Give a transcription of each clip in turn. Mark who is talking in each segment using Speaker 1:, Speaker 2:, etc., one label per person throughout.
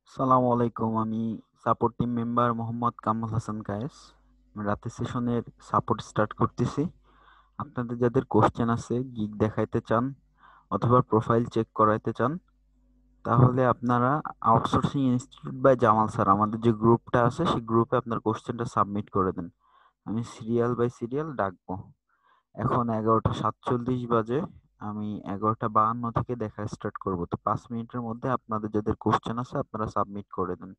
Speaker 1: সালামু আলাইকুম। আমি support team member Mohammad Kamal Hasan Kayes. আমি রাতের সেশনের সাপোর্ট স্টার্ট করতেছি। আপনাদের যাদের কোশ্চেন আছে, গিগ দেখাইতে চান অথবা প্রোফাইল চেক করাইতে চান, তাহলে আপনারা outsourcing institute by Jamal sir আমাদের যে গ্রুপটা আছে সেই গ্রুপে আপনার কোশ্চেনটা সাবমিট করে দেন। আমি সিরিয়াল বাই সিরিয়াল ডাকবো। এখন 11টা 47 বাজে। আমি 11টা 52 থেকে দেখা স্টার্ট করব। তো 5 মিনিটের মধ্যে আপনাদের যাদের কোশ্চেন আছে আপনারা সাবমিট করে দেন।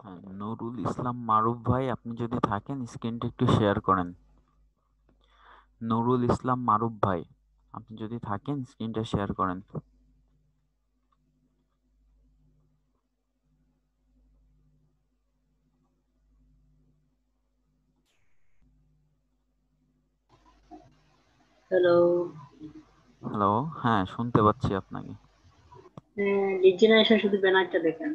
Speaker 1: হ্যাঁ, নুরুল ইসলাম মারুফ ভাই, আপনি যদি থাকেন স্ক্রিনটা একটু শেয়ার করেন। নুরুল ইসলাম মারুফ ভাই, আপনি যদি থাকেন স্ক্রিনটা শেয়ার করেন।
Speaker 2: হ্যালো।
Speaker 1: হ্যালো, হ্যাঁ শুনতে পাচ্ছি আপনাকে।
Speaker 2: লিড জেনারেশন শুধু ব্যানারটা দেখেন।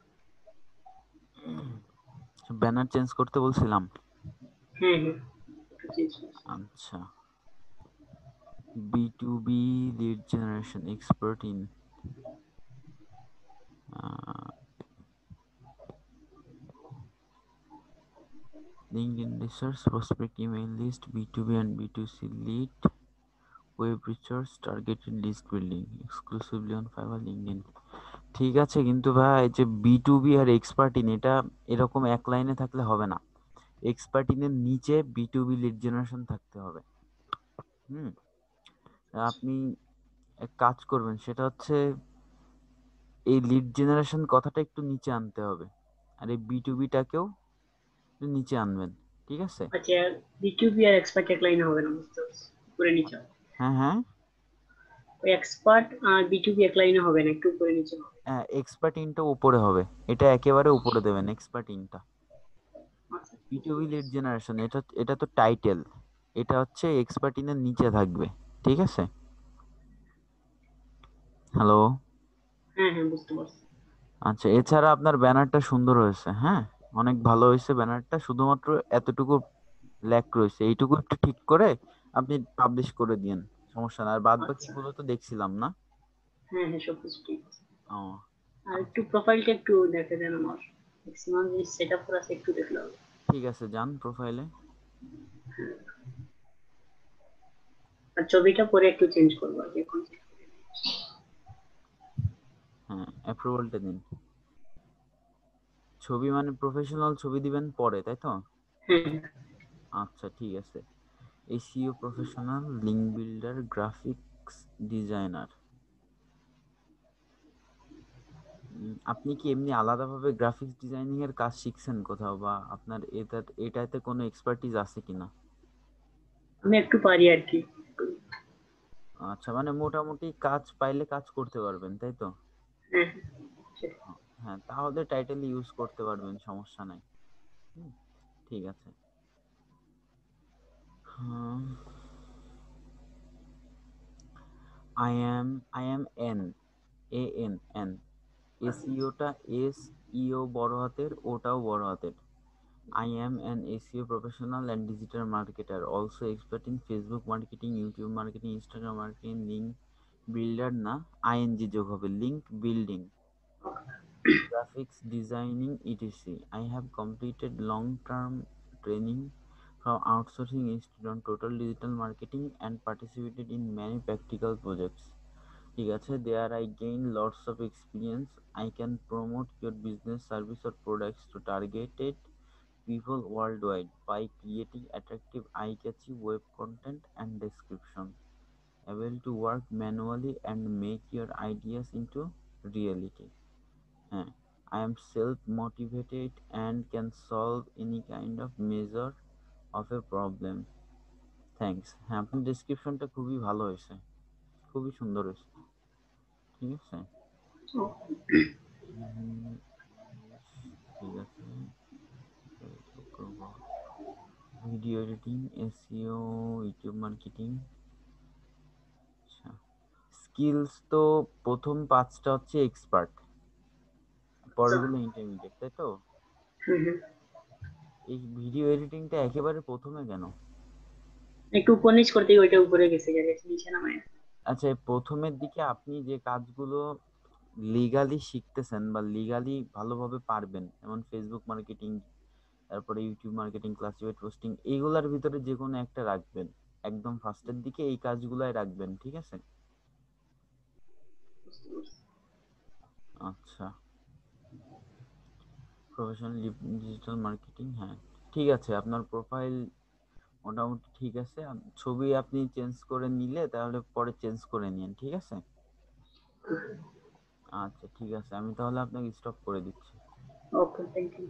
Speaker 1: ব্যানার চেঞ্জ করতে বলছিলাম।
Speaker 2: হ্যাঁ হ্যাঁ, একটু চেঞ্জ করছি।
Speaker 1: আচ্ছা, B2B lead generation expert in LinkedIn research, prospect email list, B2B and B2C lead, web research, targeted list building, exclusively on Fiverr, LinkedIn। ঠিক আছে, কিন্তু ভাই এই যে B2B আর এক্সপার্ট ইন, এটা এরকম এক লাইনে থাকলে হবে না। এক্সপার্ট ইনের নিচে B2B লিড জেনারেশন থাকতে হবে। হুম, আপনি এক কাজ করবেন, সেটা হচ্ছে এই লিড জেনারেশন কথাটা একটু নিচে আনতে হবে, আর এই B2B টাকেও একটু নিচে আনবেন। ঠিক আছে?
Speaker 2: আচ্ছা, বিটুবি আর এক্সপার্ট এক লাইনে হবে না, বুঝতে পারছি, উপরে নিচে হবে।
Speaker 1: হ্যাঁ হ্যাঁ,
Speaker 2: ওই এক্সপার্ট আর বিটুবি এক লাইনে হবে না, একটু উপরে নিচে হবে।
Speaker 1: হ্যাঁ এক্সপার্ট ইনটা উপরে হবে, এটা একেবারে উপরে দেবেন এক্সপার্ট ইনটা।
Speaker 2: আচ্ছা, বুঝতে
Speaker 1: B2B লিড
Speaker 2: পারছি।
Speaker 1: জেনারেশন, এটা এটা তো টাইটেল, এটা হচ্ছে এক্সপার্ট ইনের নিচে থাকবে। ঠিক আছে? হ্যালো।
Speaker 2: হ্যাঁ হ্যাঁ, বুঝতে পারছি।
Speaker 1: আচ্ছা, এছাড়া আপনার ব্যানারটা সুন্দর হয়েছে, হ্যাঁ অনেক ভালো হয়েছে ব্যানারটা, শুধুমাত্র এতটুকু ল্যাক রয়েছে, এইটুকু একটু ঠিক করে আপনি পাবলিশ করে দিন, সমস্যা না। আর বাদ
Speaker 2: আচ্ছা,
Speaker 1: বাকিগুলো তো দেখছিলাম না।
Speaker 2: হ্যাঁ হ্যাঁ, সবকিছু ঠিক আছে।
Speaker 1: ও
Speaker 2: আর একটু
Speaker 1: আচ্ছা,
Speaker 2: প্রোফাইলটা একটু দেখে দেন আমার। ম্যাক্সিমাম যে সেট আপ করা আছে একটু দেখলে হবে।
Speaker 1: ঠিক আছে, যান প্রোফাইলে।
Speaker 2: আর ছবিটা পরে একটু চেঞ্জ করবো আর কি এখন।
Speaker 1: হ্যাঁ, অ্যাপ্রুভালটা দিন। ছবি মানে প্রফেশনাল ছবি দিবেন পরে, তাই তো?
Speaker 2: হ্যাঁ হ্যাঁ।
Speaker 1: আচ্ছা ঠিক আছে। SEO professional, link builder, graphics designer. আপনি কি এমনি আলাদাভাবে গ্রাফিক্স ডিজাইনিং এর কাজ শিখছেন কোথাও, বা আপনার এটাতে কোনো এক্সপার্টিজ আছে কিনা?
Speaker 2: আমি একটু পারি আর কি।
Speaker 1: আচ্ছা, মানে মোটামুটি কাজ পাইলে কাজ করতে পারবেন, তাই তো?
Speaker 2: হ্যাঁ হ্যাঁ, সেটাই।
Speaker 1: হ্যাঁ, তাহলে টাইটেল ইউজ করতে পারবেন, সমস্যা নাই। হুম, ঠিক আছে। হুম, আই এম এন, এন, এসইওটা এস, ইও বড় হাতের, ওটাও বড় হাতের। I am an SEO professional and digital marketer, also expert in Facebook marketing, YouTube marketing, Instagram marketing, link builder না, ing যোগ হবে, link building, graphics designing, etc. I have completed long-term training from outsourcing institute on total digital marketing and participated in many practical projects. ঠিক আছে, there I gained lots of experience. I can promote your business, service or products to targeted people worldwide by creating attractive, eye-catchy web content and descriptions, able to work manually and make your ideas into reality. হ্যাঁ, I am self-motivated and can solve any kind of measure of a problem. Thanks. হ্যাঁ, আপনার ডেসক্রিপশনটা খুবই ভালো হয়েছে, খুবই সুন্দর হয়েছে। ঠিক আছে। ইংলিশ, ঠিক আছে। Video editing, SEO, YouTube marketing. আচ্ছা, স্কিলস তো প্রথম পাঁচটা হচ্ছে এক্সপার্ট,
Speaker 2: আচ্ছা।
Speaker 1: পরেরগুলো ইন্টারমিডিয়েট, তাই তো?
Speaker 2: হুম হুম।
Speaker 1: এই ভিডিও এডিটিংটা একেবারে প্রথমে কেন?
Speaker 2: একটু উপর নিচ করতে গিয়ে ওইটা উপরে গেছে, গেছে নিচে নামায়।
Speaker 1: আচ্ছা, এই প্রথমের দিকে আপনি যে কাজগুলো লিগালি শিখতেছেন বা লিগালি ভালোভাবে পারবেন, যেমন ফেসবুক মার্কেটিং, তারপরে ইউটিউব মার্কেটিং, ক্লাসিফাইড পোস্টিং, এইগুলার ভিতরে যে কোনো একটা রাখবেন। একদম ফার্স্টের দিকে এই কাজগুলাই রাখবেন, ঠিক আছে?
Speaker 2: বুঝতে পারছি।
Speaker 1: আচ্ছা, প্রফেশনাল ডিজিটাল মার্কেটিং, হ্যাঁ ঠিক আছে, আপনার প্রোফাইল মোটামুটি ঠিক আছে। ছবি আপনি চেঞ্জ করে নিলে তাহলে পরে চেঞ্জ করে নিন, ঠিক আছে? আচ্ছা ঠিক আছে, আমি তাহলে আপনাকে স্টপ করে দিচ্ছি।
Speaker 2: Okay, thank you.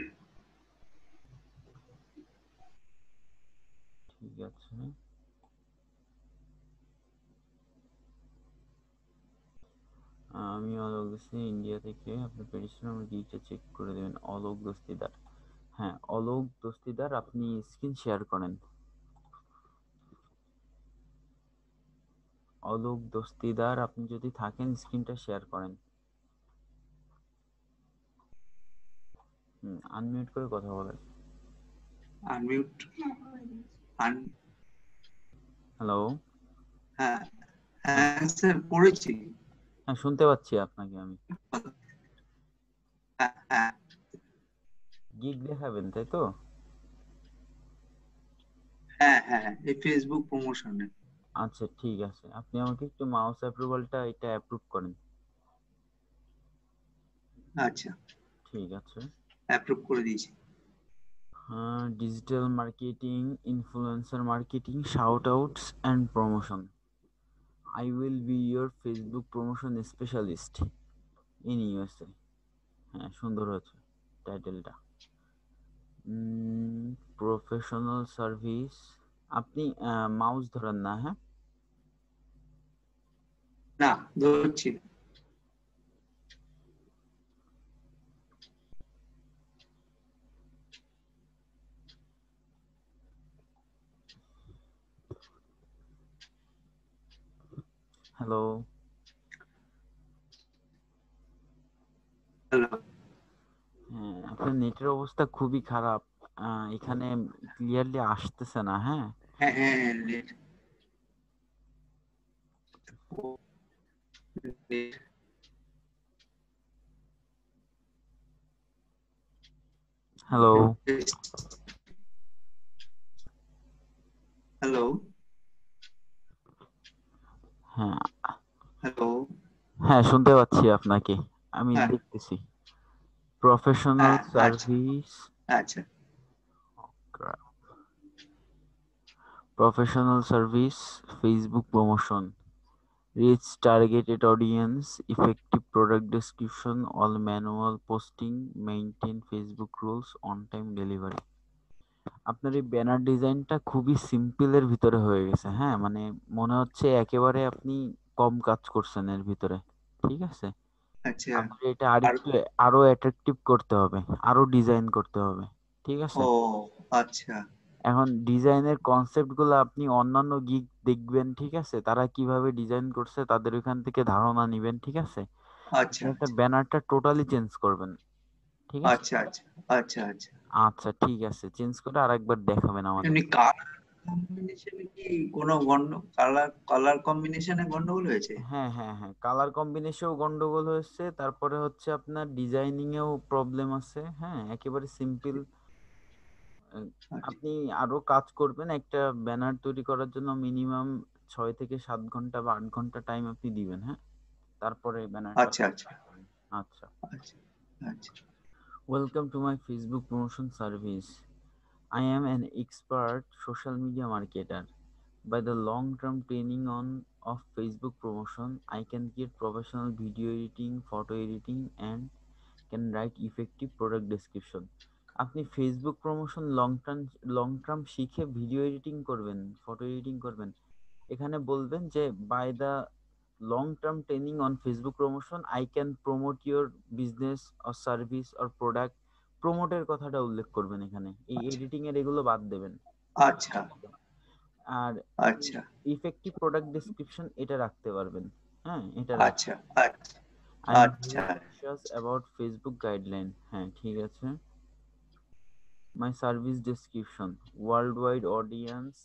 Speaker 1: ঠিক আছে, আমি অলোক দস্তি ইন্ডিয়া থেকে, আপনার পেডিশন আমার গিকটা চেক করে দেবেন। অলোক দস্তিদার, হ্যাঁ অলোক দস্তিদার, আপনি স্ক্রিন শেয়ার করেন। অলোক দস্তিদার, আপনি যদি থাকেন স্ক্রিনটা শেয়ার করেন। আনমিউট করে কথা বলেন।
Speaker 3: আনমিউট আন
Speaker 1: হ্যালো,
Speaker 3: হ্যাঁ
Speaker 1: হ্যাঁ
Speaker 3: হ্যাঁ স্যার করেছি।
Speaker 1: হ্যাঁ শুনতে পাচ্ছি আপনাকে আমি।
Speaker 3: হ্যাঁ হ্যাঁ
Speaker 1: গিগ দেখাবেন তাই তো?
Speaker 3: হ্যাঁ হ্যাঁ এই ফেসবুক প্রমোশনে।
Speaker 1: আচ্ছা ঠিক আছে, আপনি আমাকে একটু মাউস অ্যাপ্রুভালটা এটা অ্যাপ্রুভ করেন।
Speaker 3: আচ্ছা
Speaker 1: ঠিক আছে।
Speaker 3: অ্যাপ্রুভ করে দিয়েছি।
Speaker 1: Digital marketing, influencer marketing, shout outs and promotion. I will be your Facebook promotion specialist in USA. হ্যাঁ সুন্দর হচ্ছে টাইটেলটা। প্রফেশনাল সার্ভিস, আপনি মাউস ধরেন না, হ্যাঁ?
Speaker 3: না ধরছি না।
Speaker 1: হ্যালো,
Speaker 3: হ্যালো
Speaker 1: হ্যাঁ আপনার নেটের অবস্থা খুবই খারাপ, এখানে ক্লিয়ারলি আসতেছে না, হ্যাঁ?
Speaker 3: হ্যাঁ হ্যাঁ নেট
Speaker 1: হ্যালো,
Speaker 3: হ্যালো
Speaker 1: হ্যাঁ
Speaker 3: হ্যালো
Speaker 1: হ্যাঁ শুনতে পাচ্ছি আপনাকে, আমি
Speaker 3: হ্যাঁ
Speaker 1: দেখতেছি। প্রফেশনাল
Speaker 3: হ্যাঁ আচ্ছা
Speaker 1: সার্ভিস,
Speaker 3: আচ্ছা
Speaker 1: professional service, Facebook promotion, reach targeted audience, effective product description, all manual posting, maintain Facebook rules, on time delivery। আপনার এই ব্যানার ডিজাইনটা খুবই সিম্পলের ভিতরে হয়ে গেছে, হ্যাঁ মানে মনে হচ্ছে একেবারে আপনি কম কাজ করছেন এর ভিতরে। ঠিক আছে,
Speaker 3: আচ্ছা
Speaker 1: আপনার এটা
Speaker 3: আর
Speaker 1: আরেকটু আরো অ্যাট্রাকটিভ করতে হবে, আরো ডিজাইন করতে হবে। ঠিক আছে,
Speaker 3: ও আচ্ছা
Speaker 1: এখন ডিজাইনের কনসেপ্ট গুলো আপনি অন্যান্য গিগ দেখবেন, ঠিক আছে, তারা কিভাবে ডিজাইন করছে তাদের ওইখান থেকে ধারণা নিবেন। ঠিক আছে,
Speaker 3: আচ্ছা
Speaker 1: আপনি একটা ব্যানারটা টোটালি চেঞ্জ করবেন। ঠিক আছে,
Speaker 3: আচ্ছা আচ্ছা আচ্ছা আচ্ছা
Speaker 1: আচ্ছা ঠিক আছে, চেঞ্জ করে আরেকবার দেখাবেন
Speaker 3: এমনি
Speaker 1: আমাদেরকে।
Speaker 3: কালার কম্বিনেশনে কি কোনো কালার কালার কম্বিনেশনে গন্ডগোল হয়েছে?
Speaker 1: হ্যাঁ হ্যাঁ হ্যাঁ, কালার কম্বিনেশনেও গন্ডগোল হয়েছে, তারপরে হচ্ছে আপনার ডিজাইনিং এও প্রবলেম আছে। হ্যাঁ একেবারে সিম্পল।
Speaker 3: আচ্ছা
Speaker 1: আপনি আরো কাজ করবেন, একটা ব্যানার তৈরি করার জন্য মিনিমাম 6 থেকে 7 ঘন্টা বা 8 ঘন্টা টাইম আপনি দিবেন, হ্যাঁ? তারপরে ব্যানারটা
Speaker 3: আচ্ছা আচ্ছা
Speaker 1: করেন। আচ্ছা,
Speaker 3: আচ্ছা আচ্ছা
Speaker 1: welcome to my Facebook promotion service. I am an expert social media marketer. By the long-term training of Facebook promotion, I can create professional video editing, photo editing, and can write effective product description. আপনি Facebook promotion long term শিখে video editing করবেন, photo editing করবেন। এখানে বলবেন যে by the long term training on Facebook promotion I can promote your business or service or product. প্রমোটের কথাটা উল্লেখ করবেন এখানে, এই
Speaker 3: আচ্ছা
Speaker 1: এডিটিং এর এগুলো বাদ দেবেন।
Speaker 3: আচ্ছা
Speaker 1: আর
Speaker 3: আচ্ছা
Speaker 1: ইফেক্টিভ প্রোডাক্ট ডেসক্রিপশন এটা রাখতে পারবেন, হ্যাঁ এটা রাখবেন।
Speaker 3: আচ্ছা আচ্ছা
Speaker 1: আই এম ভেরি
Speaker 3: আচ্ছা
Speaker 1: কনসিয়াস অ্যাবাউট ফেসবুক গাইডলাইন, হ্যাঁ ঠিক আছে। My service description, world wide audience,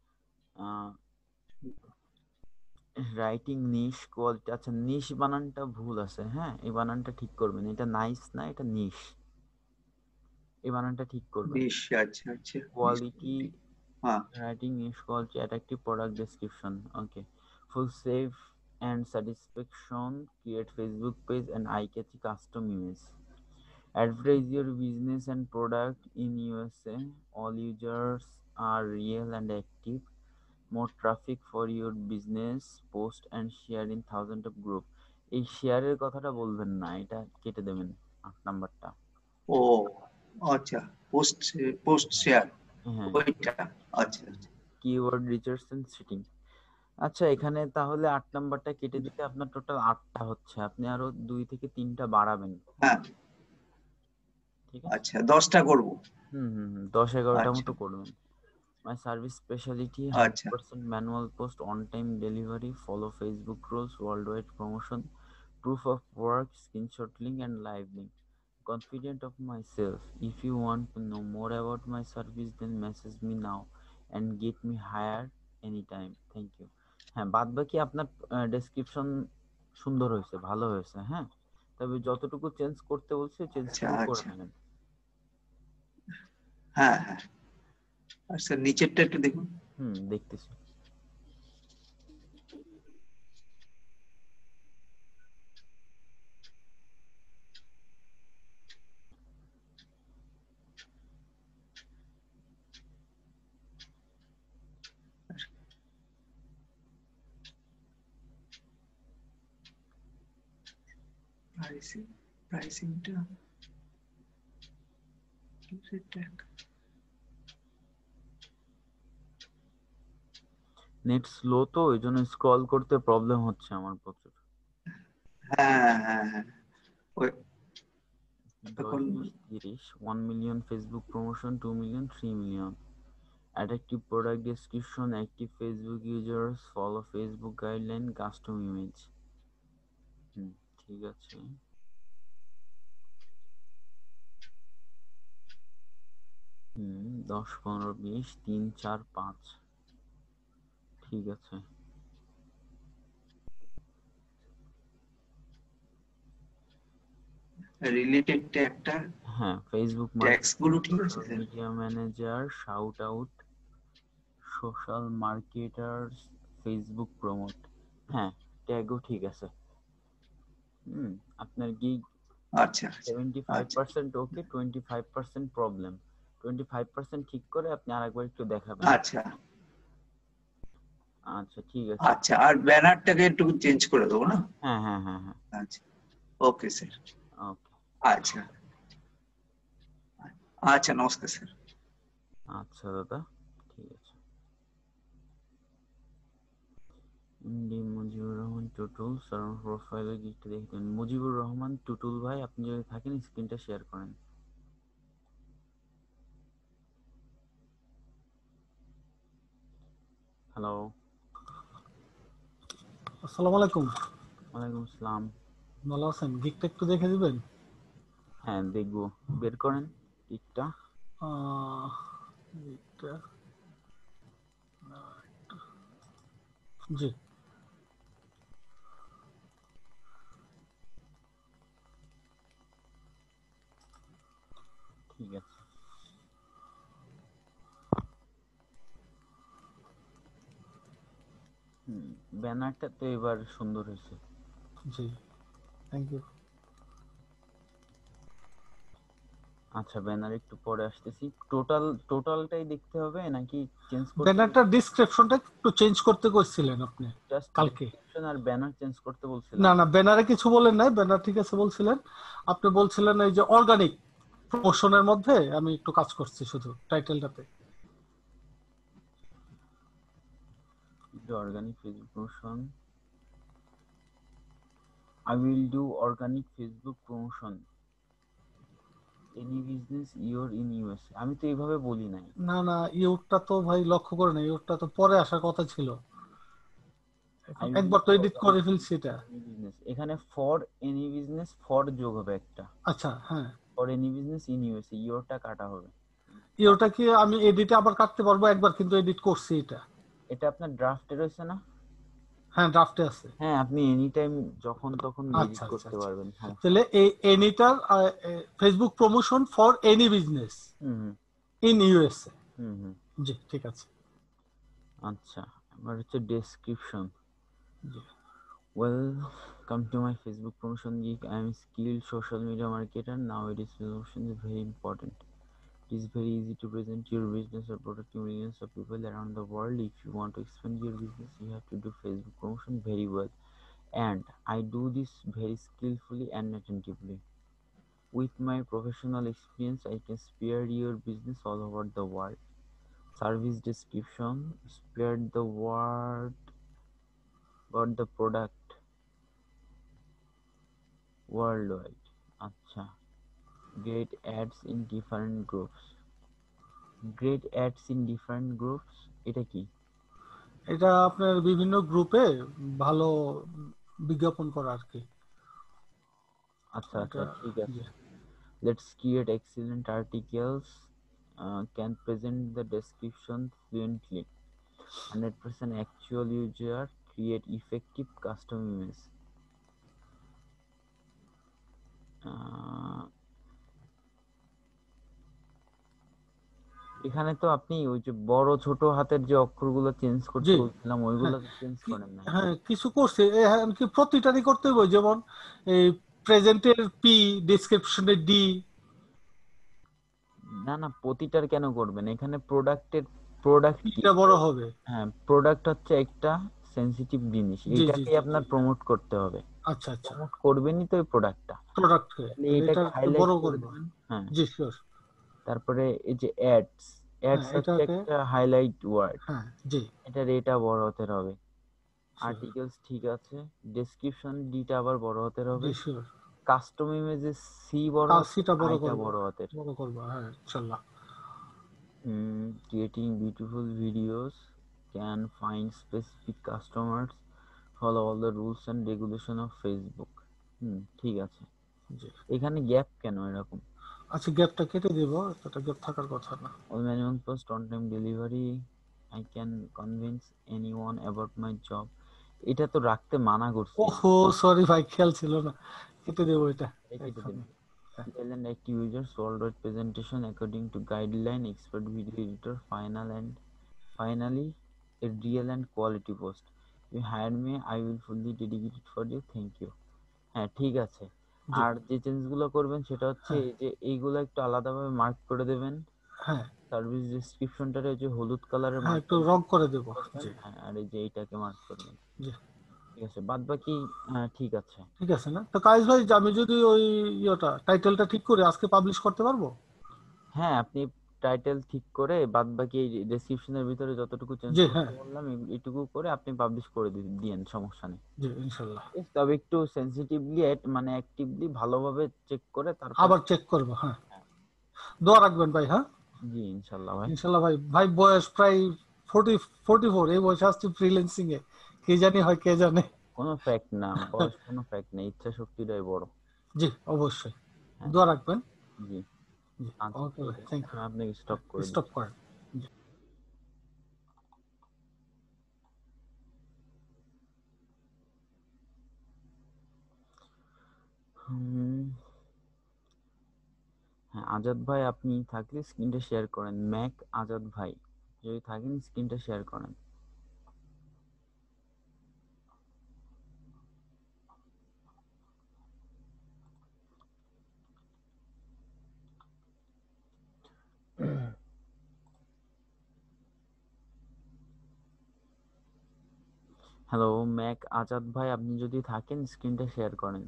Speaker 1: writing niche quality. আচ্ছা নিশ বানানটা ভুল আছে, হ্যাঁ এই বানানটা ঠিক করবেন, এটা নাইস না, এটা নিশ, এই বানানটা ঠিক করবেন।
Speaker 3: বেশ আচ্ছা আচ্ছা বেশ
Speaker 1: কোয়ালিটি,
Speaker 3: হ্যাঁ
Speaker 1: writing niche quality, attractive product description. Okay, full safe and satisfaction, create Facebook page and eye-catchy custom image. Advertise your business and product in USA. All users are real and active. More traffic for your business. Post and share in thousands of group. এই শেয়ারের কথাটা বলবেন না, এটা কেটে দেবেন 8 নাম্বারটা।
Speaker 3: ও আচ্ছা, পোস্ট পোস্ট শেয়ার
Speaker 1: হ্যাঁ,
Speaker 3: ওইটা। আচ্ছা আচ্ছা
Speaker 1: কিওয়ার্ড রিসার্চ এন্ড সিটিং। আচ্ছা, এখানে তাহলে 8 নাম্বারটা কেটে দিলে আপনার টোটাল 8টা হচ্ছে, আপনি আরো 2 থেকে 3টা বাড়াবেন।
Speaker 3: হ্যাঁ
Speaker 1: ঠিক আছে।
Speaker 3: আচ্ছা, 10টা করবো।
Speaker 1: 10-11টা
Speaker 3: আচ্ছা
Speaker 1: মতো করবেন। My service specialty
Speaker 3: আচ্ছা
Speaker 1: 100% manual post, on time delivery, follow Facebook rules, worldwide promotion, proof of work, screenshot link and live link. Confident of myself. If you want to know more about my service, then message me now and get me hired anytime. Thank you. হ্যাঁ, বাদ বাকি আপনার description সুন্দর হয়েছে, ভালো হয়েছে। হ্যাঁ, তবে যতটুকু চেঞ্জ করতে বলছে
Speaker 3: আচ্ছা
Speaker 1: চেঞ্জটুকু করে
Speaker 3: আচ্ছা
Speaker 1: নেবেন।
Speaker 3: হ্যাঁ হ্যাঁ। আর স্যার নিচেরটা একটু দেখুন।
Speaker 1: দেখতেছি।
Speaker 3: প্রাইসিং, প্রাইসিংটা
Speaker 1: নেট স্লো তো ওই জন্য স্ক্রল করতে প্রবলেম হচ্ছে আমার প্রচুর।
Speaker 3: হ্যাঁ হ্যাঁ হ্যাঁ ওই
Speaker 1: 10,
Speaker 3: এখন
Speaker 1: 20, 30, 1 million Facebook promotion, 2 million, 3 million. Attractive product description, active Facebook users, follow Facebook guideline, custom image. ঠিক আছে। 10, 15, 20, 3, 4, 5। ঠিক আছে।
Speaker 3: রিলেটেড ট্যাগটা,
Speaker 1: হ্যাঁ, ফেসবুক
Speaker 3: ট্যাগস
Speaker 1: মার্কেটিং,
Speaker 3: গুলো ঠিক আছে
Speaker 1: social
Speaker 3: sir?
Speaker 1: Media manager, shout out, social marketers, Facebook promote. হ্যাঁ, ট্যাগও ঠিক আছে। আপনার গিগ
Speaker 3: আচ্ছা আচ্ছা আচ্ছা
Speaker 1: 75% ওকে, 25% প্রবলেম। 25% ঠিক করে আপনি আরেকবার একটু দেখাবেন।
Speaker 3: আচ্ছা
Speaker 1: আচ্ছা, ঠিক আছে।
Speaker 3: আচ্ছা। আর ব্যানারটাকে একটু চেঞ্জ করে দেবো না?
Speaker 1: হ্যাঁ হ্যাঁ হ্যাঁ হ্যাঁ।
Speaker 3: আচ্ছা ওকে স্যার।
Speaker 1: ওকে।
Speaker 3: আচ্ছা আচ্ছা, নমস্কার স্যার।
Speaker 1: আচ্ছা দাদা, ঠিক আছে। এমডি মুজিবুর রহমান টুটুল, স্যার প্রোফাইলে গিকটা দেখবেন। মুজিবুর রহমান টুটুল ভাই, আপনি যদি থাকেন স্ক্রিনটা শেয়ার করেন। হ্যালো।
Speaker 4: আসসালামু আলাইকুম।
Speaker 1: ওয়ালাইকুম আসসালাম।
Speaker 4: ভালো আছেন? গিকটা একটু দেখে দিবেন?
Speaker 1: হ্যাঁ, দেখবো। বের করেন গিকটা।
Speaker 4: গিকটা, জি।
Speaker 1: ঠিক আছে। ব্যানারটা তো এবার সুন্দর হয়েছে।
Speaker 4: জি, থ্যাংক ইউ।
Speaker 1: আচ্ছা, ব্যানার একটু পরে আসতেছি। টোটালটাই দেখতে হবে নাকি চেঞ্জ করতে?
Speaker 4: ব্যানারটার ডিসক্রিপশনটা একটু চেঞ্জ করতে কইছিলেন আপনি
Speaker 1: জাস্ট
Speaker 4: কালকে।
Speaker 1: ডেসক্রিপশন আর ব্যানার চেঞ্জ করতে বলছিলাম।
Speaker 4: না না, ব্যানারে কিছু বলেন নাই, ব্যানার ঠিক আছে বলছিলেন। আপনি বলছিলেন এই যে অর্গানিক প্রমোশনের মধ্যে আমি একটু কাজ করছি শুধু টাইটেলটাতে।
Speaker 1: Organic Facebook promotion, I will do organic Facebook promotion, any business you're in USA। আমি তো এইভাবে বলি নাই।
Speaker 4: না না, ইউরটা তো ভাই লক্ষ্য করে নাই, ইউরটা তো পরে আসার কথা ছিল।
Speaker 1: I
Speaker 4: এখন
Speaker 1: will
Speaker 4: একবার তো
Speaker 1: do
Speaker 4: এডিট করে
Speaker 1: organic
Speaker 4: ফেলছি এটা।
Speaker 1: any business, এখানে ফর এনি বিজনেস, ফর যোগ হবে একটা।
Speaker 4: আচ্ছা, হ্যাঁ।
Speaker 1: For any business in USA, ইয়োরটা কাটা হবে।
Speaker 4: ইউরটা কি আমি এডিটে আবার কাটতে পারবো? একবার কিন্তু এডিট করছি এটা।
Speaker 1: এটা আপনার ড্রাফটে রয়েছে না?
Speaker 4: হ্যাঁ, ড্রাফটে আছে।
Speaker 1: হ্যাঁ, আপনি এনি টাইম যখন তখন এডিট
Speaker 4: আচ্ছা আচ্ছা
Speaker 1: করতে
Speaker 4: আচ্ছা।
Speaker 1: পারবেন, সমস্যা
Speaker 4: তাহলে
Speaker 1: নেই।
Speaker 4: এই এনিটার Facebook promotion for any business
Speaker 1: hmm
Speaker 4: in USA.
Speaker 1: হুম হুম।
Speaker 4: জি, ঠিক আছে।
Speaker 1: আচ্ছা, আমার হচ্ছে ডেসক্রিপশন।
Speaker 4: জি।
Speaker 1: Welcome to my Facebook promotion gig. I am a skilled social media marketer. Nowadays, promotion is very important. It is very easy to present your business or product to millions of people around the world. If you want to expand your business, you have to do Facebook promotion very well. And I do this very skillfully and attentively. With my professional experience, I can spear your business all over the world. Service description: spread the word about the product worldwide. আচ্ছা, great ads in different groups. Great ads in different groups, এটা কি?
Speaker 4: এটা আপনার বিভিন্ন গ্রুপে ভালো বিজ্ঞাপন করা আর কি।
Speaker 1: আচ্ছা আচ্ছা,
Speaker 4: এটা
Speaker 1: ঠিক
Speaker 4: জি।
Speaker 1: আছে। Let's create excellent articles, can present the description fluently. 100% actual user, create effective custom image. এখানে তো আপনি ওই যে বড় ছোট হাতের যে অক্ষরগুলো চেঞ্জ করতে
Speaker 4: জি
Speaker 1: বলছিলাম
Speaker 4: হ্যাঁ
Speaker 1: ওইগুলো চেঞ্জ করেন নাই।
Speaker 4: হ্যাঁ কিছু করছে কি প্রতিটারই করতে হবে, যেমন এই প্রেজেন্টের পি, ডেসক্রিপশনের ডি।
Speaker 1: না না, প্রতিটার কেন করবেন? এখানে প্রোডাক্ট কি?
Speaker 4: পিটা বড় হবে।
Speaker 1: হ্যাঁ, প্রোডাক্ট হচ্ছে একটা সেনসিটিভ জিনিস,
Speaker 4: জি জি
Speaker 1: এইটাকে
Speaker 4: জি
Speaker 1: আপনার প্রমোট করতে হবে।
Speaker 4: আচ্ছা আচ্ছা।
Speaker 1: প্রমোট করবেনই তো ওই প্রোডাক্টটা,
Speaker 4: প্রোডাক্টকে
Speaker 1: তাহলে
Speaker 4: তাহলে এটা
Speaker 1: এটাকে
Speaker 4: একটু
Speaker 1: হাইলাইট
Speaker 4: বড়
Speaker 1: করে
Speaker 4: করবো।
Speaker 1: দিবেন। হ্যাঁ,
Speaker 4: জি শিওর।
Speaker 1: তারপরে এই যে অ্যাডস,
Speaker 4: হ্যাঁ
Speaker 1: হচ্ছে
Speaker 4: এটাকে
Speaker 1: একটা হাইলাইট ওয়ার্ড,
Speaker 4: হ্যাঁ জি
Speaker 1: এটার এটা বড় হাতের হবে।
Speaker 4: শিওর।
Speaker 1: আর্টিকেলস ঠিক আছে, ডেসক্রিপশন ডিটা আবার বড় হাতের হবে।
Speaker 4: জি শিওর।
Speaker 1: কাস্টম ইমেজেস সি বড় হাতের,
Speaker 4: কাশিটা বড়
Speaker 1: আইটা
Speaker 4: করবো,
Speaker 1: বড় হাতের।
Speaker 4: বড় করবো হ্যাঁ ইনশাল্লাহ।
Speaker 1: Creating beautiful videos, can find specific customers, follow all the rules and regulation of Facebook. ঠিক আছে।
Speaker 4: জি
Speaker 1: এখানে গ্যাপ কেন এরকম?
Speaker 4: আচ্ছা গ্যাপটা কেটে দেবো, এটা গ্যাপ থাকার কথা না।
Speaker 1: All minimum post on time delivery, I can convince anyone about my job. এটা তো রাখতে মানা করছি।
Speaker 4: ওহো সরি ভাই, খেয়াল ছিল না, কেটে দেবো এটা
Speaker 1: এটা কেটে
Speaker 4: এখন।
Speaker 1: দেবেন। Detail and active users, worldwide presentation according to guideline, expert video editor, finally a real and quality post. You hire me, I will fully dedicate it for you. Thank you. হ্যাঁ ঠিক আছে।
Speaker 4: জি
Speaker 1: আর যে চেঞ্জ গুলো করবেন সেটা হচ্ছে
Speaker 4: হ্যাঁ
Speaker 1: এই যে এইগুলো একটু আলাদাভাবে মার্ক করে দেবেন।
Speaker 4: হ্যাঁ
Speaker 1: সার্ভিস ডেসক্রিপশনটারে যে হলুদ কালারের
Speaker 4: হ্যাঁ একটু
Speaker 1: মার্কার
Speaker 4: রং করে দেবো।
Speaker 1: করবেন।
Speaker 4: জি
Speaker 1: হ্যাঁ, আর এই যে এইটাকে মার্ক করবেন।
Speaker 4: জি
Speaker 1: ঠিক আছে, বাদ বাকি ঠিক আছে।
Speaker 4: ঠিক আছে না? তো কাইস ভাই, যে আমি যদি ওই টাইটেলটা ঠিক করে আজকে পাবলিশ করতে পারবো?
Speaker 1: হ্যাঁ, আপনি টাইটেল ঠিক করে বাদ বাকি এই ডেসক্রিপশনের ভিতরে যতটুকু চেঞ্জ
Speaker 4: জি হ্যাঁ
Speaker 1: করতে বললাম এইটুকু করে আপনি পাবলিশ করে দিয়েন, সমস্যা নেই।
Speaker 4: জি ইনশাল্লাহ।
Speaker 1: ঠিক আছে, তবে একটু সেনসিটিভলি মানে অ্যাক্টিভলি ভালোভাবে চেক করে তারপরে।
Speaker 4: আবার চেক করবো হ্যাঁ। দোয়া রাখবেন ভাই হ্যাঁ।
Speaker 1: জি ইনশাল্লাহ ভাই।
Speaker 4: ইনশাল্লাহ ভাই। ভাই বয়স প্রায় 44, এই বয়সে আসছি ফ্রিল্যান্সিং এ, কে জানি হয় কে জানে।
Speaker 1: কোনো ফ্যাক্ট না, বয়স কোনো ফ্যাক্ট নেই, ইচ্ছা শক্তিটাই বড়।
Speaker 4: জি অবশ্যই
Speaker 1: হ্যাঁ,
Speaker 4: দোয়া রাখবেন।
Speaker 1: জি।
Speaker 4: জি
Speaker 1: আচ্ছা
Speaker 4: ওকে
Speaker 1: ঠিক
Speaker 4: ভাই,
Speaker 1: আছে,
Speaker 4: থ্যাংক
Speaker 1: আমি আপনাকে স্টপ
Speaker 4: ইউ।
Speaker 1: করে
Speaker 4: স্টপ
Speaker 1: দিচ্ছি।
Speaker 4: করেন। জি।
Speaker 1: হুম, হ্যাঁ আজাদ ভাই, আপনি থাকলে স্ক্রিনটা শেয়ার করেন। ম্যাক আজাদ ভাই যদি থাকেন স্ক্রিনটা শেয়ার করেন। হ্যালো ম্যাক আজাদ ভাই, আপনি যদি থাকেন স্ক্রিনটা শেয়ার করেন।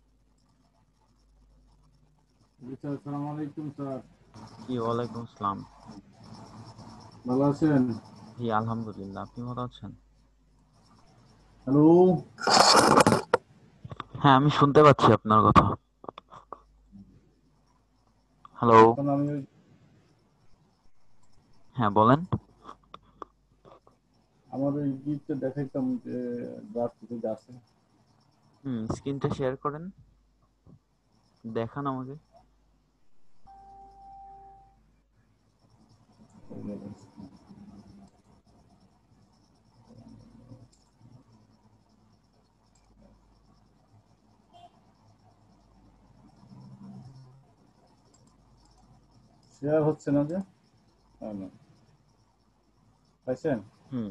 Speaker 5: স্যার আসসালামু আলাইকুম স্যার।
Speaker 1: জি ওয়ালাইকুম আসসালাম।
Speaker 5: ভালো আছেন?
Speaker 1: জি আলহামদুলিল্লাহ, আপনি ভালো আছেন?
Speaker 5: হ্যালো
Speaker 1: হ্যাঁ আমি শুনতে পাচ্ছি আপনার কথা। হ্যালো।
Speaker 5: এখন আমি
Speaker 1: হ্যাঁ বলেন।
Speaker 5: আমার ওই গিফটটা দেখাইতাম যে ড্রাফট যে আছে।
Speaker 1: স্ক্রিনটা শেয়ার করেন, দেখান আমাকে।
Speaker 5: শেয়ার হচ্ছে না যে? না পাইছেন?
Speaker 1: হুম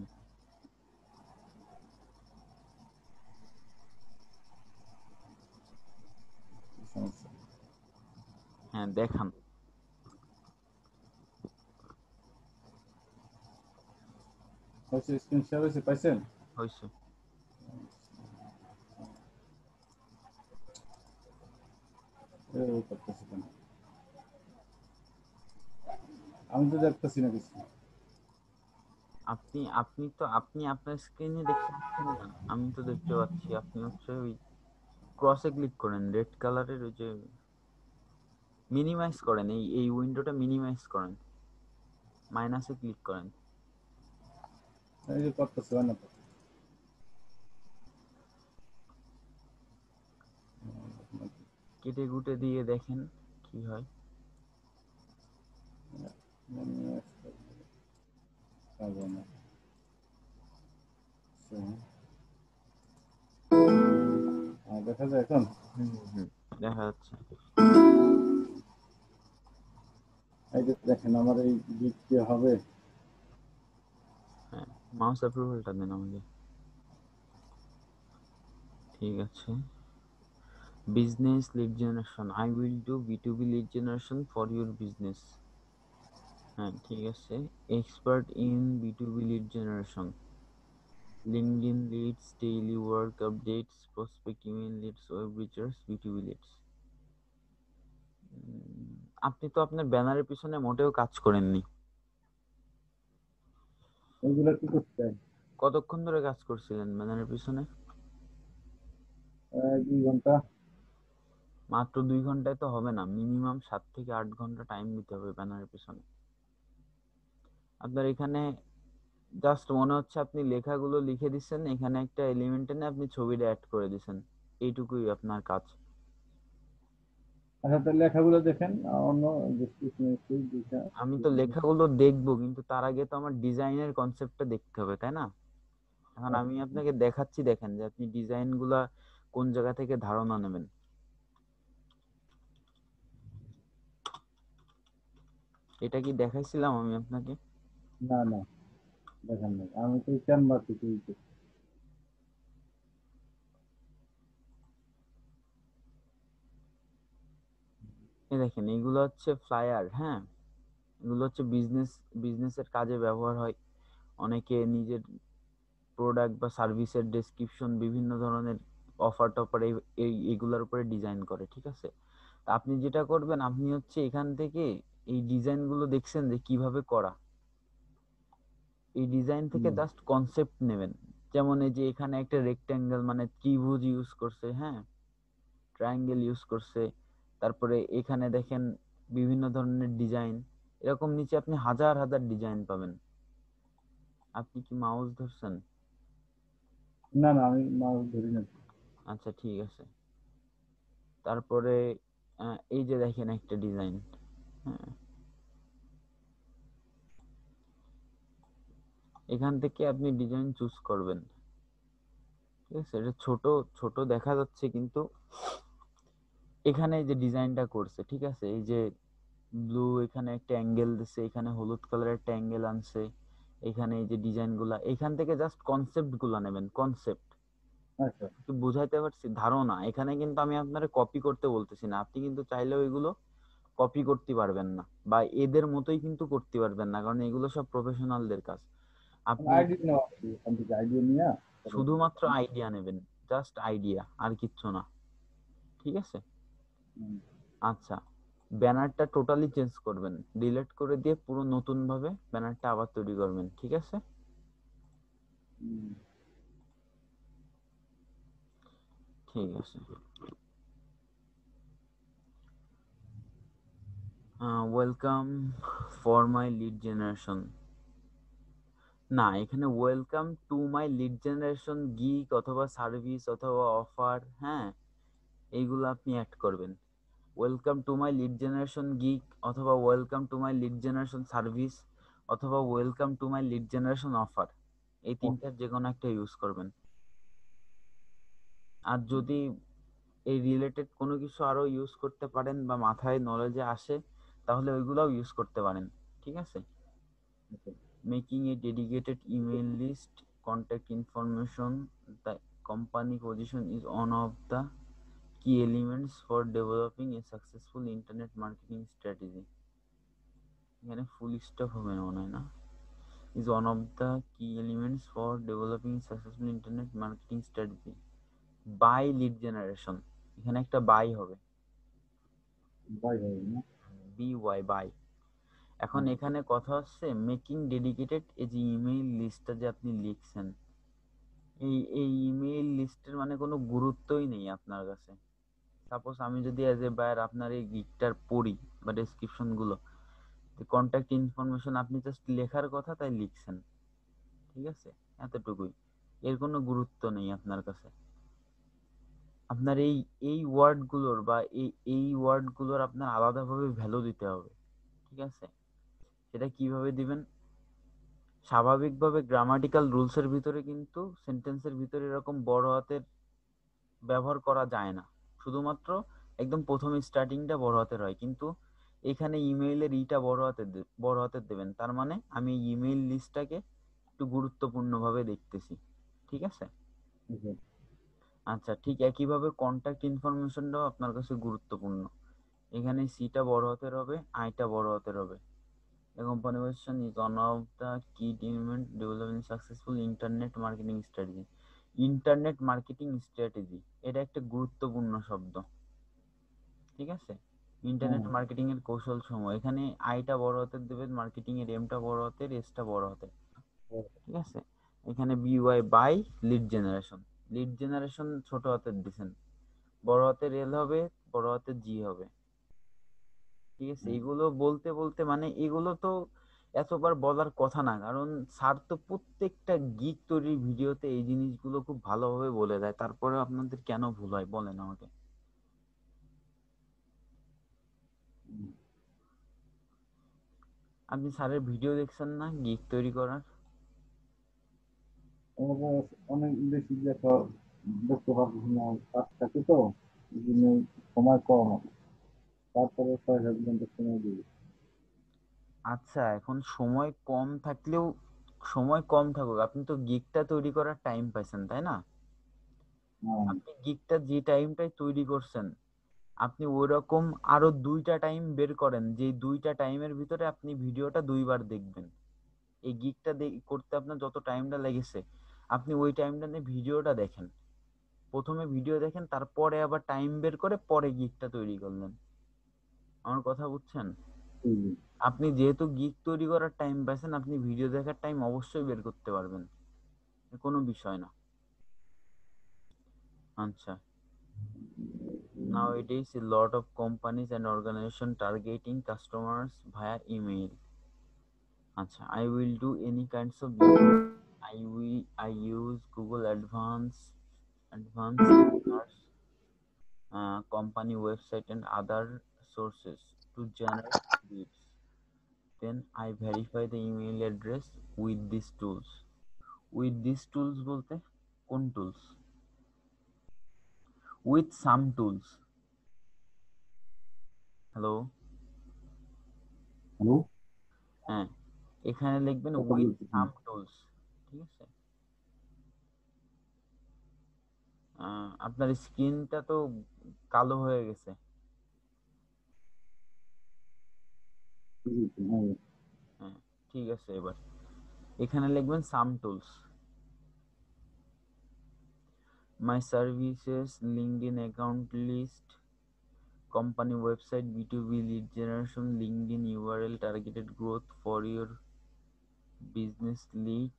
Speaker 5: সমস্যা
Speaker 1: হ্যাঁ দেখান।
Speaker 5: হচ্ছে, স্ক্রিন শেয়ার হয়েছে, পাইছেন?
Speaker 1: হয়েছে।
Speaker 5: এই করতেছি কেন? আমি তো দেখতেছি না কিছু।
Speaker 1: আপনি আপনি আপনার স্ক্রিনে দেখতে পাচ্ছেন না, আমি তো দেখতে পাচ্ছি। আপনি হচ্ছে ওই ক্রসে ক্লিক করেন, রেড কালারের ওই যে মিনিমাইজ করেন, এই উইন্ডোটা মিনিমাইজ করেন, মাইনাসে ক্লিক করেন।
Speaker 5: এই যে করতেছি, হয় না তো।
Speaker 1: কেটে কুটে দিয়ে দেখেন কি হয়।
Speaker 5: হবে না। দেখা যায় এখন?
Speaker 1: হুম, দেখা যাচ্ছে।
Speaker 5: এই যে দেখেন আমার এই গিগ কি হবে?
Speaker 1: হ্যাঁ, মাউস অ্যাপ্রুভালটা দেন আমাকে। ঠিক আছে, business lead generation, I will do B2B lead generation for your business. হ্যাঁ ঠিক আছে, expert in B2B lead generation, LinkedIn leads, daily work updates, prospect email leads, web research, B2B leads। আপনি তো আপনার ব্যানারের পিছনে মোটেও কাজ করেননি।
Speaker 5: এইগুলা কি করতে হয়?
Speaker 1: কতক্ষণ ধরে কাজ করছিলেন ব্যানারের পিছনে?
Speaker 5: 2 ঘন্টা।
Speaker 1: মাত্র 2 ঘন্টায় তো হবে না, মিনিমাম 7 থেকে 8 ঘন্টা টাইম দিতে হবে ব্যানারের পিছনে। আপনার এখানে জাস্ট মনে হচ্ছে আপনি লেখাগুলো লিখে দিচ্ছেন, এখানে একটা এলিমেন্ট এনে আপনি ছবিটা অ্যাড করে দিচ্ছেন, এইটুকুই আপনার কাজ।
Speaker 5: আচ্ছা, তাহলে লেখাগুলো দেখেন, অন্য ডেসক্রিপশনে
Speaker 1: আমি তো লেখাগুলো দেখবো, কিন্তু তার আগে তো আমার ডিজাইনের কনসেপ্টটা দেখতে হবে, তাই না? এখন আমি আপনাকে দেখাচ্ছি, দেখেন যে আপনি ডিজাইন গুলা কোন জায়গা থেকে ধারণা নেবেন। এটা কি দেখাইছিলাম আমি আপনাকে?
Speaker 5: না না, দেখেন নাই, আমি তো ক্যানভা থেকে
Speaker 1: এই দেখেন, এগুলো হচ্ছে ফ্লায়ার। হ্যাঁ, এগুলো হচ্ছে বিজনেসের কাজে ব্যবহার হয়। অনেকে নিজের প্রোডাক্ট বা সার্ভিসের ডেসক্রিপশন, বিভিন্ন ধরনের অফার টফার এইগুলোর উপরে ডিজাইন করে, ঠিক আছে? তা আপনি যেটা করবেন, আপনি হচ্ছে এখান থেকে এই ডিজাইন গুলো দেখছেন যে কিভাবে করা, এই ডিজাইন থেকে জাস্ট কনসেপ্ট নেবেন। যেমন এই যে এখানে একটা রেক্ট্যাঙ্গেল মানে ত্রিভুজ ইউজ করছে, হ্যাঁ, ট্রায়াঙ্গেল ইউজ করছে, তারপরে এখানে দেখেন বিভিন্ন ধরনের ডিজাইন, এরকম নিচে আপনি হাজার হাজার ডিজাইন পাবেন। আপনি কি মাউস ধরছেন?
Speaker 5: না না, আমি মাউস ধরি না।
Speaker 1: আচ্ছা ঠিক আছে। তারপরে এই যে দেখেন একটা ডিজাইন, হ্যাঁ, এখান থেকে আপনি ডিজাইন চুজ করবেন। ঠিক আছে, এটা ছোট ছোট দেখা যাচ্ছে, কিন্তু এখানে যে ডিজাইনটা করছে, ঠিক আছে, এই যে ব্লু, এখানে একটা অ্যাঙ্গেল দিছে, এখানে হলুদ কালারের একটা অ্যাঙ্গেল আনছে, এখানে এই যে ডিজাইন গুলা, এখান থেকে জাস্ট কনসেপ্ট গুলা নেবেন, কনসেপ্ট।
Speaker 5: আচ্ছা,
Speaker 1: কি বুঝাইতে পারছি? ধারণা। এখানে কিন্তু আমি আপনারে কপি করতে বলতেছি না, আপনি কিন্তু চাইলেও এগুলো কপি করতে পারবেন না, বা এদের মতোই কিন্তু করতে পারবেন না, কারণ এগুলো সব প্রফেশনালদের কাজ। আপনি
Speaker 5: আইডিয়া নেওয়া আছে, এখান থেকে আইডিয়া নিয়ে
Speaker 1: শুধুমাত্র আইডিয়া নেবেন, জাস্ট আইডিয়া, আর কিচ্ছু না, ঠিক আছে? আচ্ছা, ব্যানারটা টোটালি চেঞ্জ করবেন, ডিলিট করে দিয়ে পুরো নতুন ভাবে ব্যানারটা আবার তৈরি করবেন, ঠিক আছে? ঠিক আছে। Welcome for my lead generation, না, এখানে welcome to my lead generation gig অথবা সার্ভিস অথবা অফার, হ্যাঁ, এইগুলো আপনি অ্যাড করবেন। Welcome to my lead generation gig, অথবা welcome to my lead generation service, অথবা welcome to my lead generation offer, এই তিনটার যে কোনো একটা ইউজ করবেন। আর যদি এই রিলেটেড কোনো কিছু আরো ইউজ করতে পারেন বা মাথায় নলেজে আসে, তাহলে ওইগুলাও ইউজ করতে পারেন, ঠিক আছে? Making a dedicated email list, contact information, the company position is one of the key elements for developing a successful internet marketing strategy। এখানে ফুল স্টপ হবে না মনে হয়, না? is one of the key elements for developing successful internet marketing strategy by lead generation, এখানে একটা by হবে।
Speaker 5: By হবে না?
Speaker 1: BY by. এখন এখানে কথা হচ্ছে মেকিং ডেডিকেটেড, এই যে ইমেইল লিস্টটা যে আপনি লিখছেন, এই ইমেইল লিস্টের মানে কোনো গুরুত্বই নেই আপনার কাছে। সাপোজ আমি যদি অ্যাজ এ বায়ার আপনার এই গিগটার পড়ি বা ডেসক্রিপশন গুলো, কন্ট্যাক্ট ইনফরমেশন আপনি জাস্ট লেখার কথা তাই লিখছেন, ঠিক আছে, এতটুকুই। এর কোনো গুরুত্ব নেই আপনার কাছে। আপনার এই ওয়ার্ডগুলোর বা এই ওয়ার্ডগুলোর আপনার আলাদাভাবে ভ্যালু দিতে হবে, ঠিক আছে। সেটা কিভাবে দিবেন? স্বাভাবিকভাবে গ্রামাটিক্যাল রুলসের ভিতরে কিন্তু সেন্টেন্সের ভিতরে এরকম বড় হাতের ব্যবহার করা যায় না, শুধুমাত্র একদম প্রথম স্টার্টিংটা বড় হাতের হয়। কিন্তু এখানে ইমেইলের ইটা বড় হাতের দেবেন, তার মানে আমি ইমেইল লিস্টটাকে একটু গুরুত্বপূর্ণভাবে দেখতেছি, ঠিক আছে।
Speaker 5: ওকে।
Speaker 1: আচ্ছা, ঠিক একইভাবে কন্ট্যাক্ট ইনফরমেশনটাও আপনার কাছে গুরুত্বপূর্ণ। এখানে সিটা বড় হাতের হবে, আইটা বড় হাতের হবে। The company version is one of the key element developing successful internet marketing strategy. Internet marketing strategy, এটা একটা গুরুত্বপূর্ণ শব্দ, ঠিক আছে। ইন্টারনেট
Speaker 5: হ্যাঁ,
Speaker 1: মার্কেটিং এর কৌশল সমূহ, এখানে আইটা বড় হাতের দেবেন, মার্কেটিং এর এমটা বড় হাতের, এসটা বড় হাতের, ঠিক আছে। এখানে BY by lead generation, lead generation ছোট হাতের দিছেন, বড় হাতের এল হবে, বড় হাতের জি হবে, ঠিক আছে। এগুলো বলতে বলতে মানে এগুলো তো এতবার বলার কথা না, কারণ স্যার তো প্রত্যেকটা গিগ তৈরির ভিডিওতে এই জিনিসগুলো খুব ভালোভাবে বলে দেয়, তারপরে আপনাদের কেন ভুল হয় বলেন আমাকে। আপনি স্যারের ভিডিও দেখছেন না গিগ তৈরি করার?
Speaker 5: আমরা অনেক বেশি দেখা দেখতে পারছি না, কাজ থাকে তো, এই জন্য সময় কম। তারপরে 6-7 ঘন্টা সময় দিই।
Speaker 1: আচ্ছা, এখন সময় কম থাকলেও, সময় কম থাকুক, আপনি তো গিগটা তৈরি করার টাইম পাইছেন, তাই না?
Speaker 5: হ্যাঁ,
Speaker 1: আপনি গিগটা যে টাইমটাই তৈরি করছেন, আপনি ওইরকম আরো 2টা টাইম বের করেন, যে 2টা টাইমের ভিতরে আপনি ভিডিওটা 2বার দেখবেন। এই গিগটা করতে আপনার যত টাইমটা লেগেছে, আপনি ওই টাইমটা নিয়ে ভিডিওটা দেখেন, প্রথমে ভিডিও দেখেন, তারপরে আবার টাইম বের করে পরে গিগটা তৈরি করলেন। আমার কথা বুঝছেন?
Speaker 5: ঠিক।
Speaker 1: আপনি যেহেতু গিগ তৈরি করার টাইম পাইছেন, আপনি ভিডিও দেখার টাইম অবশ্যই বের করতে পারবেন, কোনো বিষয় না। আচ্ছা, nowadays a lot of companies and organizations targeting customers via email. আচ্ছা, I will do any kinds of I use Google advanced search, company website and other sources to generate leads. Then I verify the email address with these tools. With these tools বলতে কোন tools? With some tools. Hello,
Speaker 5: hello,
Speaker 1: হ্যাঁ, এখানে লিখবেন
Speaker 5: কথা
Speaker 1: with
Speaker 5: বলছি।
Speaker 1: some tools, ঠিক আছে। আপনার স্ক্রিনটা তো কালো হয়ে গেছে।
Speaker 5: হ্যাঁ,
Speaker 1: হ্যাঁ, ঠিক আছে। এবার এখানে লিখবেন some tools. My services, LinkedIn account list, company website, B2B lead generation, LinkedIn URL, targeted growth for your business lead,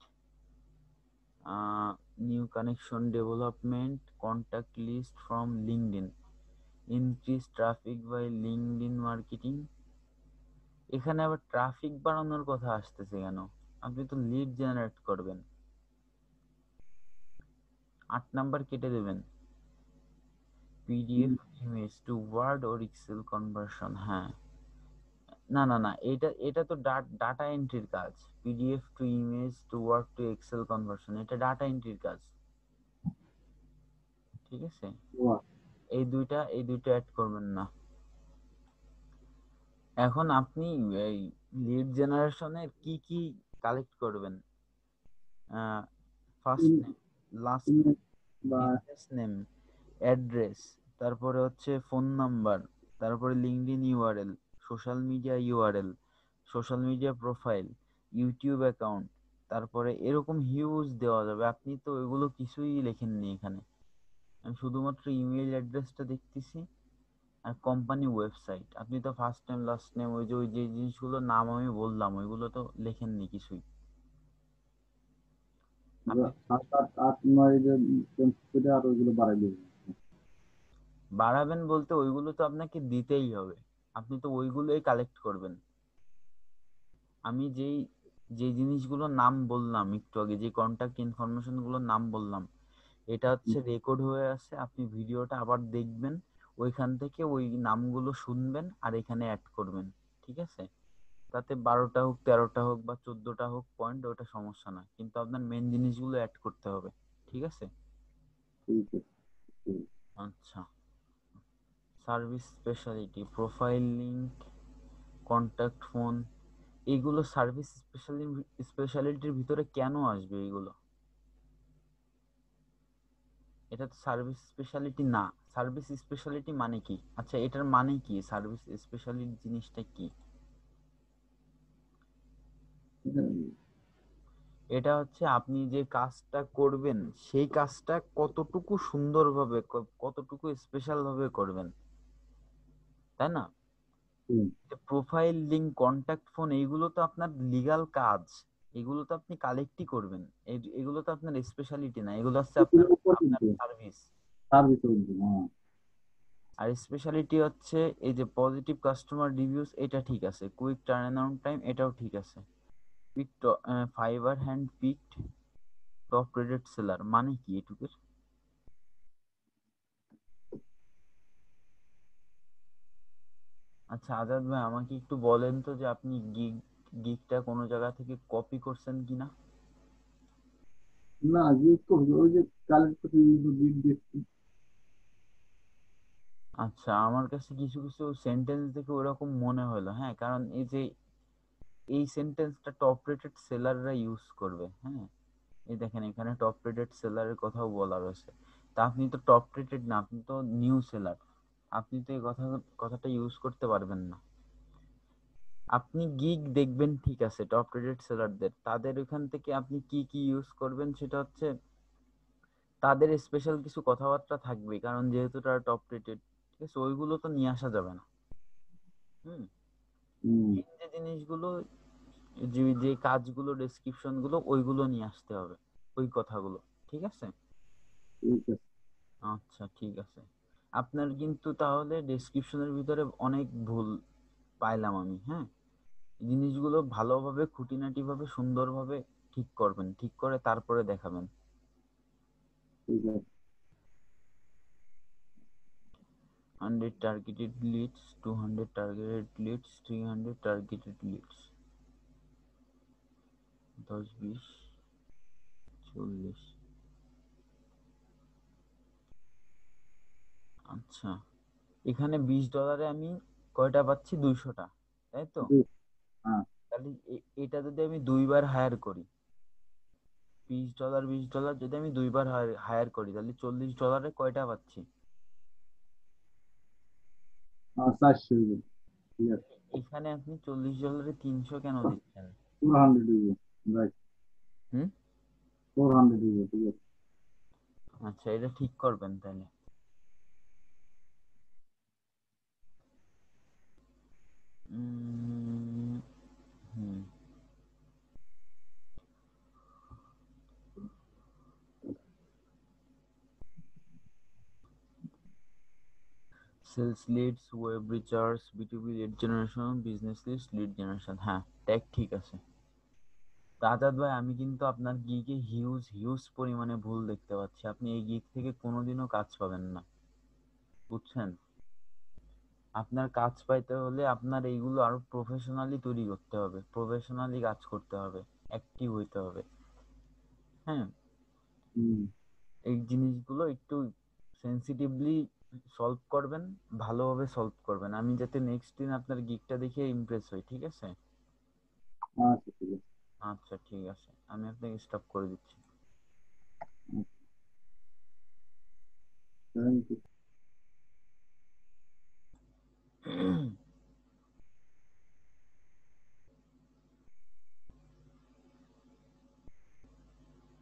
Speaker 1: new connection development, contact list from LinkedIn, increase traffic by LinkedIn marketing। এখানে আবার traffic বাড়ানোর কথা আসতেছে কেন? আপনি তো lead generate করবেন। 8 number কেটে দেবেন, PDF image to word or excel conversion. হ্যাঁ, না না না, এটা এটা তো ডাটা এন্ট্রির কাজ। PDF to image to word to excel conversion, এটা ডাটা এন্ট্রির কাজ, ঠিক আছে। এই দুইটা অ্যাড করবেন না। এখন আপনি এই লিড জেনারেশনের কি কি কালেক্ট করবেন? ফার্স্ট নেম, লাস্ট নেম,
Speaker 5: বা
Speaker 1: বিজনেস নেম, অ্যাড্রেস, তারপরে হচ্ছে ফোন নাম্বার, তারপরে LinkedIn URL, social media URL, social media profile, YouTube account, তারপরে এরকম হিউজ দেওয়া যাবে। আপনি তো এগুলো কিছুই লেখেননি এখানে, আমি শুধুমাত্র ইমেল অ্যাড্রেসটা দেখতেছি, আর কোম্পানি ওয়েবসাইট, আপনি তো ফার্স্ট নেম লাস্ট নেম ওই যে জিনিসগুলোর নাম আমি বললাম ওইগুলো তো লেখেননি কিছুই। আপনি
Speaker 5: 7, 8, 9 যে পেন্সিলে আর ওইগুলো বাড়াই দেবো।
Speaker 1: বাড়াবেন বলতে ওইগুলো তো আপনাকে দিতেই হবে, আপনি তো ওইগুলোই কালেক্ট করবেন। আমি যে জিনিসগুলোর নাম বললাম একটু আগে, যে কন্টাক্ট ইনফরমেশন গুলোর নাম বললাম, এটা হচ্ছে রেকর্ড হয়ে আছে, আপনি ভিডিওটা আবার দেখবেন, ওইখান থেকে ওই নামগুলো শুনবেন আর এখানে অ্যাড করবেন, ঠিক আছে? তাতে 12টা হোক 13টা হোক বা 14টা হোক পয়েন্ট, ওটা সমস্যা না, কিন্তু আপনার মেন জিনিসগুলো অ্যাড করতে হবে, ঠিক আছে?
Speaker 5: ঠিক আছে, ঠিক আছে।
Speaker 1: আচ্ছা, service speciality, profile link, contact phone, এইগুলো সার্ভিস স্পেশালিটির ভিতরে কেন আসবে এইগুলো? এটা তো সার্ভিস স্পেশালিটি না। সার্ভিস স্পেশালিটি মানে কি? আচ্ছা, এটার মানে কি? সার্ভিস স্পেশালিটি জিনিসটা কি? এটা হচ্ছে আপনি যে কাজটা করবেন সেই কাজটা কতটুকু সুন্দরভাবে কতটুকু স্পেশাল ভাবে করবেন, তাই না?
Speaker 5: হুম,
Speaker 1: প্রোফাইল লিংক, কন্ট্যাক্ট ফোন, এইগুলো তো আপনার লিগ্যাল কাজ, এগুলো তো আপনি কালেক্টই করবেন, এগুলো তো আপনার স্পেশালিটি না, এগুলো হচ্ছে আপনার
Speaker 5: এগুলোর উপর
Speaker 1: আপনার
Speaker 5: কিন্তু
Speaker 1: সার্ভিস।
Speaker 5: সার্ভিস উঠবে, হ্যাঁ।
Speaker 1: আর স্পেশালিটি হচ্ছে এই যে পজিটিভ কাস্টমার রিভিউস, এটা ঠিক আছে, কুইক টার্ন অ্যারাউন্ড টাইম, এটাও ঠিক আছে, pick Fiverr hand picked, top rated seller, মানে কি এটুকুর? আচ্ছা আজাদ ভাই, আমাকে একটু বলেন তো যে আপনি গিগটা কোনো জায়গা থেকে কপি করছেন কিনা?
Speaker 5: না, জিজ্ঞেস করবো ওই যে কালেক্ট করতে দিক দেখছি।
Speaker 1: আচ্ছা, আমার কাছে কিছু কিছু সেন্টেন্স দেখে ওরকম মনে হলো, হ্যাঁ, কারণ এই যে এই সেন্টেন্সটা টপ রেটেড সেলাররা ইউজ করবে, হ্যাঁ, এই দেখেন এখানে টপ রেটেড সেলারের কথাও বলা রয়েছে, তা আপনি তো টপ রেটেড না, আপনি তো নিউ সেলার, আপনি তো এই কথাটা ইউজ করতে পারবেন না। আপনি গিগ দেখবেন, ঠিক আছে, টপ রেটেড সেলারদের, তাদের ওখান থেকে আপনি কি কি ইউজ করবেন সেটা হচ্ছে তাদের স্পেশাল কিছু কথাবার্তা থাকবে, কারণ যেহেতু তারা টপ রেটেড, ঠিক আছে, ওইগুলো তো নিয়ে আসা যাবে না। হুম,
Speaker 5: হুম,
Speaker 1: এই যে জিনিসগুলো, যে যে কাজগুলো, ডেসক্রিপশন গুলো, ওইগুলো নিয়ে আসতে হবে, ওই কথাগুলো, ঠিক আছে?
Speaker 5: ঠিক আছে।
Speaker 1: আচ্ছা ঠিক আছে। আপনার কিন্তু তাহলে ডেসক্রিপশনের ভিতরে অনেক ভুল পাইলাম আমি, হ্যাঁ, জিনিসগুলো ভালোভাবে খুঁটিনাটি ভাবে সুন্দরভাবে ঠিক করবেন, ঠিক করে তারপরে দেখাবেন।
Speaker 5: ঠিক আছে।
Speaker 1: 100 targeted leads, 200 targeted leads, 300 targeted leads, 10, 20, 40। আচ্ছা, এখানে $20 আমি কয়টা পাচ্ছি? 200টা, তাই তো?
Speaker 5: হ্যাঁ,
Speaker 1: তাহলে এটা যদি আমি দুইবার হায়ার করি, $20 $20 যদি আমি দুইবার হায়ার করি, তাহলে $40 কয়টা পাচ্ছি?
Speaker 5: হ্যাঁ, 400 হইবে। ঠিক আছে,
Speaker 1: এখানে আপনি $40 300 কেন দিচ্ছেন?
Speaker 5: 400 হইবে। রাইট,
Speaker 1: হুম,
Speaker 5: 400 হইবে, ঠিক আছে।
Speaker 1: আচ্ছা, এটা ঠিক করবেন তাহলে। উম, হুম, sales leads, web research, B2B lead generation, business leads, lead generation, হ্যাঁ, ট্যাগ ঠিক আছে। তো আজাদ ভাই, আমি কিন্তু আপনার গিগে হিউজ হিউজ পরিমাণে ভুল দেখতে পাচ্ছি, আপনি এই গিগ থেকে কোনোদিনও কাজ পাবেন না, বুঝছেন? আপনার কাজ পাইতে হলে আপনার এইগুলো আরো প্রফেশনালি তৈরি করতে হবে, প্রফেশনালি কাজ করতে হবে, অ্যাক্টিভ হইতে হবে, হ্যাঁ,
Speaker 5: হুম,
Speaker 1: এই জিনিসগুলো একটু সেন্সিটিভলি সলভ করবেন, ভালোভাবে সলভ করবেন, আমি যাতে নেক্সট দিন আপনার গিগটা দেখে ইমপ্রেস হই, ঠিক আছে?
Speaker 5: আচ্ছা, ঠিক আছে।
Speaker 1: আচ্ছা ঠিক আছে, আমি আপনাকে স্টপ করে দিচ্ছি।
Speaker 5: Thank you.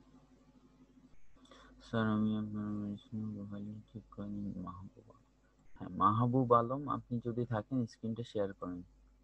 Speaker 1: স্যার, আমি আপনার মেডিসিন প্রোফাইলিং ঠিক করে নিন, মাহবুবা। হ্যাঁ, মাহবুব আলম, আপনি যদি থাকেন স্ক্রিনটা শেয়ার করেন।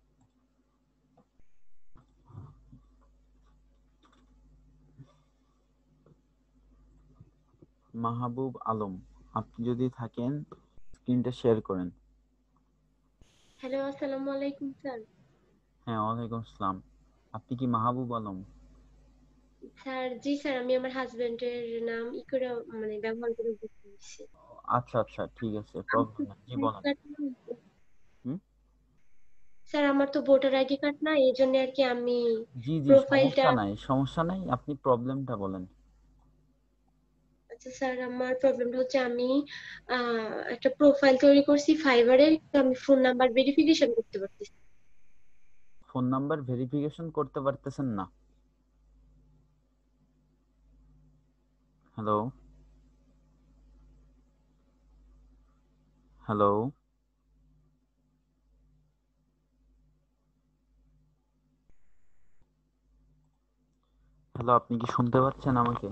Speaker 1: মাহবুব আলম, আপনি যদি থাকেন স্ক্রিনটা শেয়ার করেন।
Speaker 6: হ্যালো, আসসালামু আলাইকুম স্যার।
Speaker 1: হ্যাঁ, ওয়ালাইকুম আসসালাম। আপনি কি মাহবুব আলম?
Speaker 6: স্যার, জি স্যার, আমি আমার হাজবেন্ডের নাম করে মানে ব্যবহার করে বুঝতে দিচ্ছি।
Speaker 1: আচ্ছা আচ্ছা, ঠিক আছে,
Speaker 6: আমার তো
Speaker 1: প্রবলেম নেই, জি
Speaker 6: আইডি
Speaker 1: বলেন।
Speaker 6: কার্ড নাই।
Speaker 1: হুম,
Speaker 6: স্যার, আমার তো ভোটার আইডি কার্ড না, এই জন্য আর কি আমি
Speaker 1: জি জি,
Speaker 6: প্রোফাইলটা।
Speaker 1: সমস্যা নাই, সমস্যা নাই, আপনি প্রবলেমটা বলেন।
Speaker 6: আচ্ছা স্যার, আমার প্রবলেমটা হচ্ছে আমি একটা প্রোফাইল তৈরি করছি ফাইবারে, আমি ফোন নাম্বার ভেরিফিকেশন করতে পারতেছি।
Speaker 1: ফোন নাম্বার ভেরিফিকেশন করতে পারতেছেন না? হ্যালো, হ্যালো, হ্যালো, আপনি কি শুনতে পাচ্ছেন আমাকে?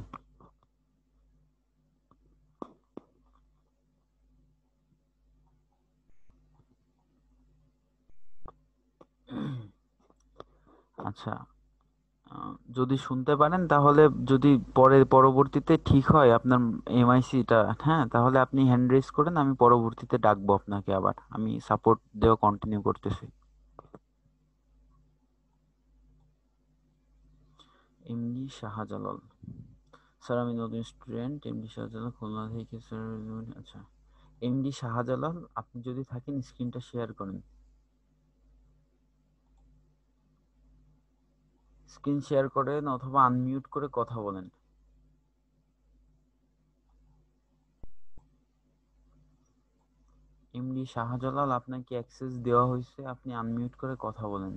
Speaker 1: আচ্ছা, যদি শুনতে পারেন তাহলে, যদি পরবর্তীতে ঠিক হয় আপনার এমআইসিটা, হ্যাঁ, তাহলে আপনি হ্যান্ড রেজ করেন, আমি পরবর্তীতে ডাকবো আপনাকে আবার, আমি সাপোর্ট দেওয়া কন্টিনিউ করতেছি। এমডি শাহজালাল, স্যার আমি নতুন স্টুডেন্ট, এমডি শাহজালাল খুলনা থেকে স্যার। আচ্ছা, এমডি শাহজালাল, আপনি যদি থাকেন স্ক্রিনটা শেয়ার করেন। স্ক্রিন শেয়ার করেন অথবা আনমিউট করে কথা বলেন। এমডি শাহজালাল, আপনাকে অ্যাক্সেস দেওয়া হয়েছে, আপনি আনমিউট করে কথা বলেন।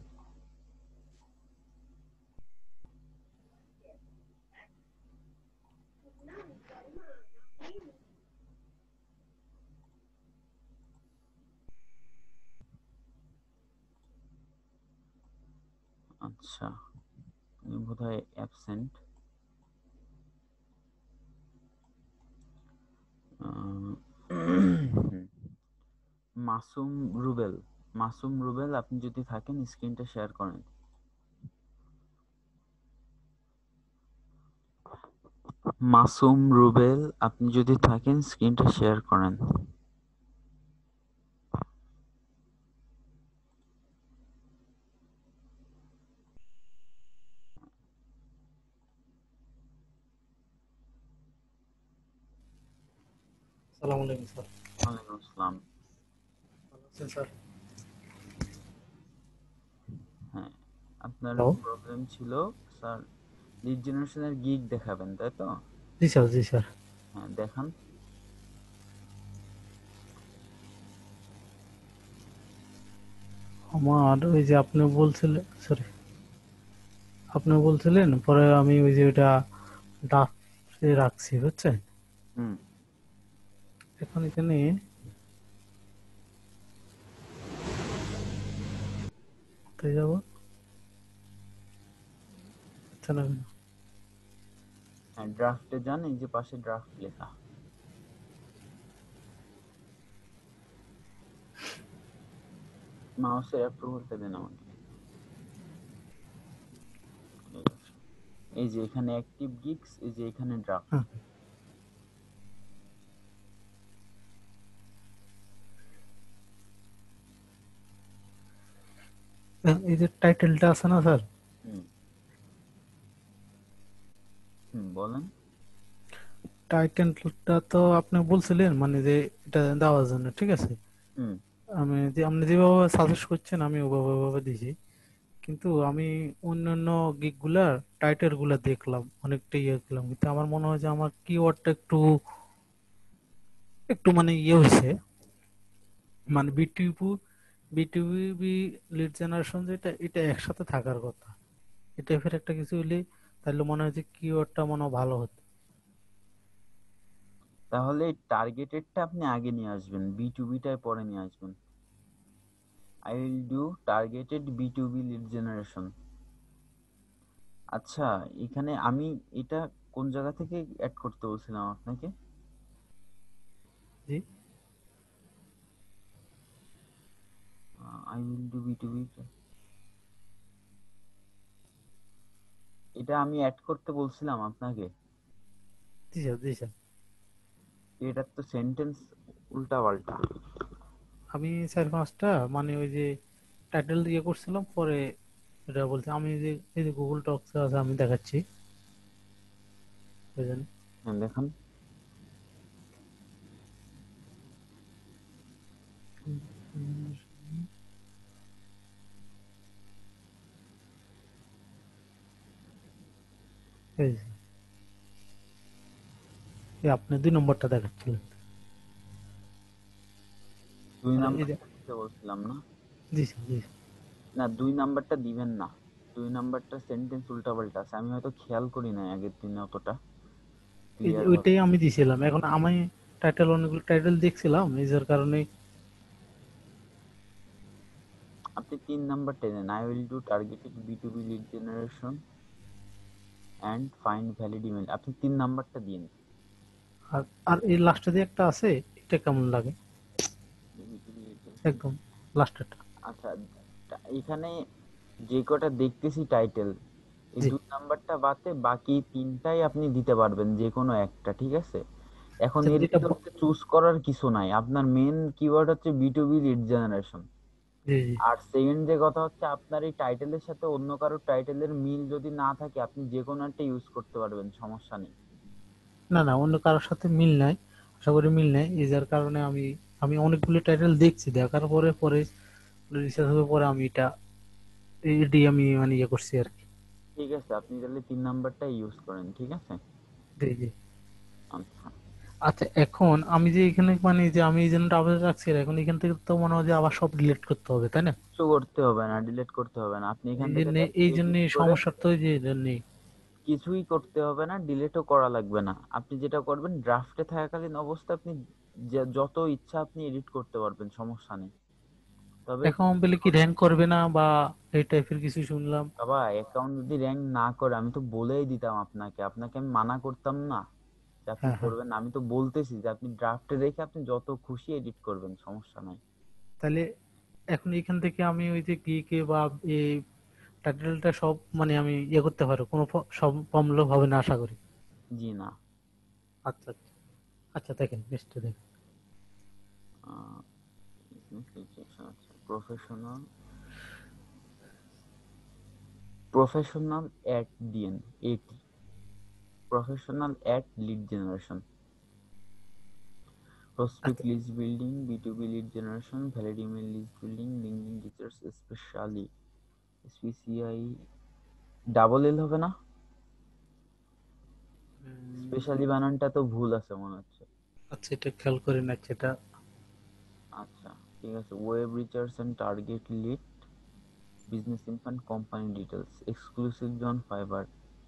Speaker 1: আচ্ছা, উনি বোধহয় অ্যাবসেন্ট। মাসুম রুবেল, মাসুম রুবেল, আপনি যদি থাকেন স্ক্রিনটা শেয়ার করেন। মাসুম রুবেল, আপনি যদি থাকেন স্ক্রিনটা শেয়ার করেন।
Speaker 7: আসসালামু আলাইকুম স্যার।
Speaker 1: ওয়ালাইকুম আসসালাম।
Speaker 7: ভালো আছেন স্যার?
Speaker 1: হ্যাঁ, আপনার
Speaker 7: হ্যালো।
Speaker 1: প্রবলেম ছিল স্যার, লিড জেনারেশনের গিগ দেখাবেন, তাই তো?
Speaker 7: জি স্যার, জি স্যার।
Speaker 1: হ্যাঁ, দেখান।
Speaker 7: আমার ওই যে আপনি বলছিলেন, সরি, আপনি বলছিলেন, পরে আমি ওই যে ওটা ড্রাফটে রাখছি, বুঝছেন?
Speaker 1: হুম,
Speaker 7: এখন এখানে কোথায় যাব? আচ্ছা না,
Speaker 1: হ্যাঁ, ড্রাফটে যান, এই যে পাশে ড্রাফট লেখা, মাউসের অ্যাপ্রুভালটা দেন আমাকে। এই আছে। এই যে এখানে অ্যাক্টিভ গিগস, এই যে এখানে ড্রাফট।
Speaker 7: হ্যাঁ, এই যে টাইটেলটা আছে না স্যার,
Speaker 1: হুম, হুম, বলেন।
Speaker 7: টাইটেলটা তো আপনি বলছিলেন মানে যে এটা দেওয়ার জন্য, ঠিক আছে।
Speaker 1: হুম,
Speaker 7: আমি যে আপনি যেভাবে সাজেস্ট করছেন আমি ওভাবে দিয়েছি, কিন্তু আমি অন্যান্য গিগ গুলার টাইটেল গুলা দেখলাম, অনেকটা ইয়ে করলাম, কিন্তু আমার মনে হয় যে আমার কিওয়ার্ডটা একটু একটু মানে ইয়ে হয়েছে, মানে বিটিভি লিড জেনারেশন যেটা, এটা একসাথে থাকার কথা। এটা ফের একটা কিছু হইলে তাহলে মনে হয় যে কিওয়ার্ডটা মনে হয় ভালো হতো।
Speaker 1: তাহলে টার্গেটেডটা আপনি আগে নিয়ে আসবেন, বি টু বিটায় পরে নিয়ে আসবেন। I will do targeted B to B lead generation. আচ্ছা, এখানে আমি এটা কোন জায়গা থেকে অ্যাড করতে বলছিলাম আপনাকে?
Speaker 7: G
Speaker 1: I will do B2B, এটা আমি অ্যাড করতে বলছিলাম আপনাকে।
Speaker 7: জি স্যার, জি স্যার।
Speaker 1: এটার তো সেন্টেন্স উল্টা পাল্টা।
Speaker 7: আমি 4-5টা মানে ওই যে টাইটেল দিয়ে করছিলাম, পরে এটা বলছি আমি যে এই যে গুগল টক্স আছে আমি দেখাচ্ছি, বুঝলেন?
Speaker 1: হ্যাঁ দেখান।
Speaker 7: এই যে, এই আপনি 2 নম্বরটা দেখাচ্ছিলেন।
Speaker 1: 2
Speaker 7: আর এই যে,
Speaker 1: নাম্বারটা দিতে বলছিলাম না?
Speaker 7: জি স্যার, জি স্যার।
Speaker 1: না 2 নাম্বারটা দিবেন না, 2 নাম্বারটা সেন্টেন্স উল্টা পাল্টা আছে, আমি হয়তো খেয়াল করি নাই আগের দিনে অতটা
Speaker 7: এই যে
Speaker 1: ক্লিয়ার ভাবে।
Speaker 7: ওইটাই আমি দিছিলাম, এখন আমি টাইটেল অনেকগুলো টাইটেল দেখছিলাম, এই যার কারণে।
Speaker 1: আপনি 3 নাম্বারটা দেন, I will do targeted B2B lead generation and find valid email, আপনি 3 নাম্বারটা দিন।
Speaker 7: আর আর এই লাস্টে যে একটা আছে, এটা কেমন লাগে?
Speaker 1: B2B lead generation।
Speaker 7: একদম লাস্টেরটা।
Speaker 1: আচ্ছা, এখানে যে কটা দেখতেছি টাইটেল, এই
Speaker 7: জি
Speaker 1: 2 নাম্বারটা বাদে বাকি 3টাই আপনি দিতে পারবেন যে কোনো একটা, ঠিক আছে? এখন
Speaker 7: আচ্ছা,
Speaker 1: এর
Speaker 7: যেটা
Speaker 1: ভিতরে চুজ করার কিছু নাই, আপনার মেন কিওয়ার্ড হচ্ছে B2B লিড জেনারেশন।
Speaker 7: জি জি।
Speaker 1: আর সেকেন্ড যে কথা হচ্ছে, আপনার এই টাইটেলের সাথে অন্য কারো টাইটেলের মিল যদি না থাকে, আপনি যে কোনো একটা ইউজ করতে পারবেন, সমস্যা নেই।
Speaker 7: না না, অন্য কারোর সাথে মিল নাই, আশা করি মিল নাই, এই যার কারণে আমি আমি অনেকগুলো টাইটেল দেখছি, দেখার পরে পরে রিসার্চ হবে, পরে আমি এটি আমি মানে ইয়ে করছি আর কি।
Speaker 1: ঠিক আছে, আপনি তাহলে 3 নাম্বারটা ইউজ করেন, ঠিক আছে?
Speaker 7: জি জি।
Speaker 1: আচ্ছা,
Speaker 7: আচ্ছা, এখন আমি যে এখানে মানে যে আমি এই জন্য আপডেট রাখছি, এখন এখান থেকে তো মনে হয় যে আবার সব ডিলিট করতে হবে, তাই না?
Speaker 1: কিছু করতে হবে না, ডিলিট করতে হবে না, আপনি এখান
Speaker 7: এই
Speaker 1: থেকে
Speaker 7: জন্য
Speaker 1: জাস্ট
Speaker 7: এই জন্য
Speaker 1: এডিট করে,
Speaker 7: সমস্যা তো, যে জন্যই।
Speaker 1: কিছুই করতে হবে না, ডিলিটও করা লাগবে না। আপনি যেটা করবেন, ড্রাফটে থাকাকালীন অবস্থায় আপনি যত ইচ্ছা আপনি এডিট করতে পারবেন, সমস্যা নেই। তবে
Speaker 7: এখন বলে কি র্যাঙ্ক করবে না বা এই টাইপের কিছু শুনলাম।
Speaker 1: বাবা, অ্যাকাউন্ট যদি র্যাঙ্ক না করে, আমি তো বলেই দিতাম আপনাকে, আপনাকে আমি মানা করতাম না যে আপনি
Speaker 7: হ্যাঁ হ্যাঁ।
Speaker 1: করবেন না। আমি তো বলতেছি যে আপনি ড্রাফটে রেখে আপনি যত খুশি এডিট করবেন, সমস্যা নাই।
Speaker 7: তাহলে এখন এখান থেকে আমি ওই যে গিকে বা এই টাইটেলটা সব মানে আমি ইয়ে করতে পারবো, কোনো সব প্রবলেম হবে না আশা করি।
Speaker 1: জি না।
Speaker 7: আচ্ছা আচ্ছা। আচ্ছা, দেখেন নেক্সট দেখেন।
Speaker 1: আচ্ছা, প্রফেশনাল প্রফেশনাল অ্যাট দিয়েন, এটি professional at lead generation, prospect
Speaker 7: আচ্ছা
Speaker 1: list building, B2B lead generation, valid email list building, LinkedIn research, especially SPCI, double L হবে না? স্পেশালি বানানটা তো ভুল আছে মনে হচ্ছে।
Speaker 7: আচ্ছা, এটা খেয়াল করি না সেটা।
Speaker 1: আচ্ছা ঠিক আছে, web recharge and target lead, business info and company details, exclusive জন ফাইবার।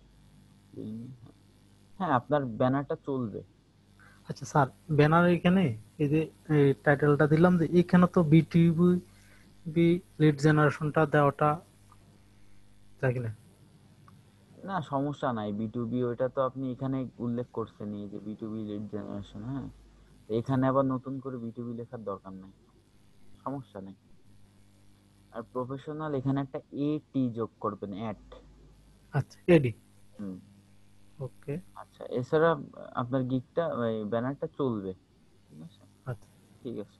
Speaker 1: হ্যাঁ, আপনার ব্যানারটা চলবে।
Speaker 7: আচ্ছা স্যার, ব্যানার এখানে এই যে টাইটেলটা দিলাম, যে এখানে তো বিটিভি বি লিড জেনারেশনটা দেওয়াটা যায় না?
Speaker 1: না সমস্যা নাই, B2B ওইটা তো আপনি এখানে উল্লেখ করছেনই যে B2B লিড জেনারেশন। হ্যাঁ, এখানে আবার নতুন করে B2B লেখার দরকার নাই, সমস্যা নেই। আর প্রফেশনাল এখানে একটা AT যোগ করবেন, অ্যাট।
Speaker 7: আচ্ছা, এডি।
Speaker 1: হুম।
Speaker 7: ওকে।
Speaker 1: আচ্ছা, এছাড়া আপনার গিকটা ব্যানারটা চলবে, ঠিক আছে?
Speaker 7: আচ্ছা
Speaker 1: ঠিক আছে।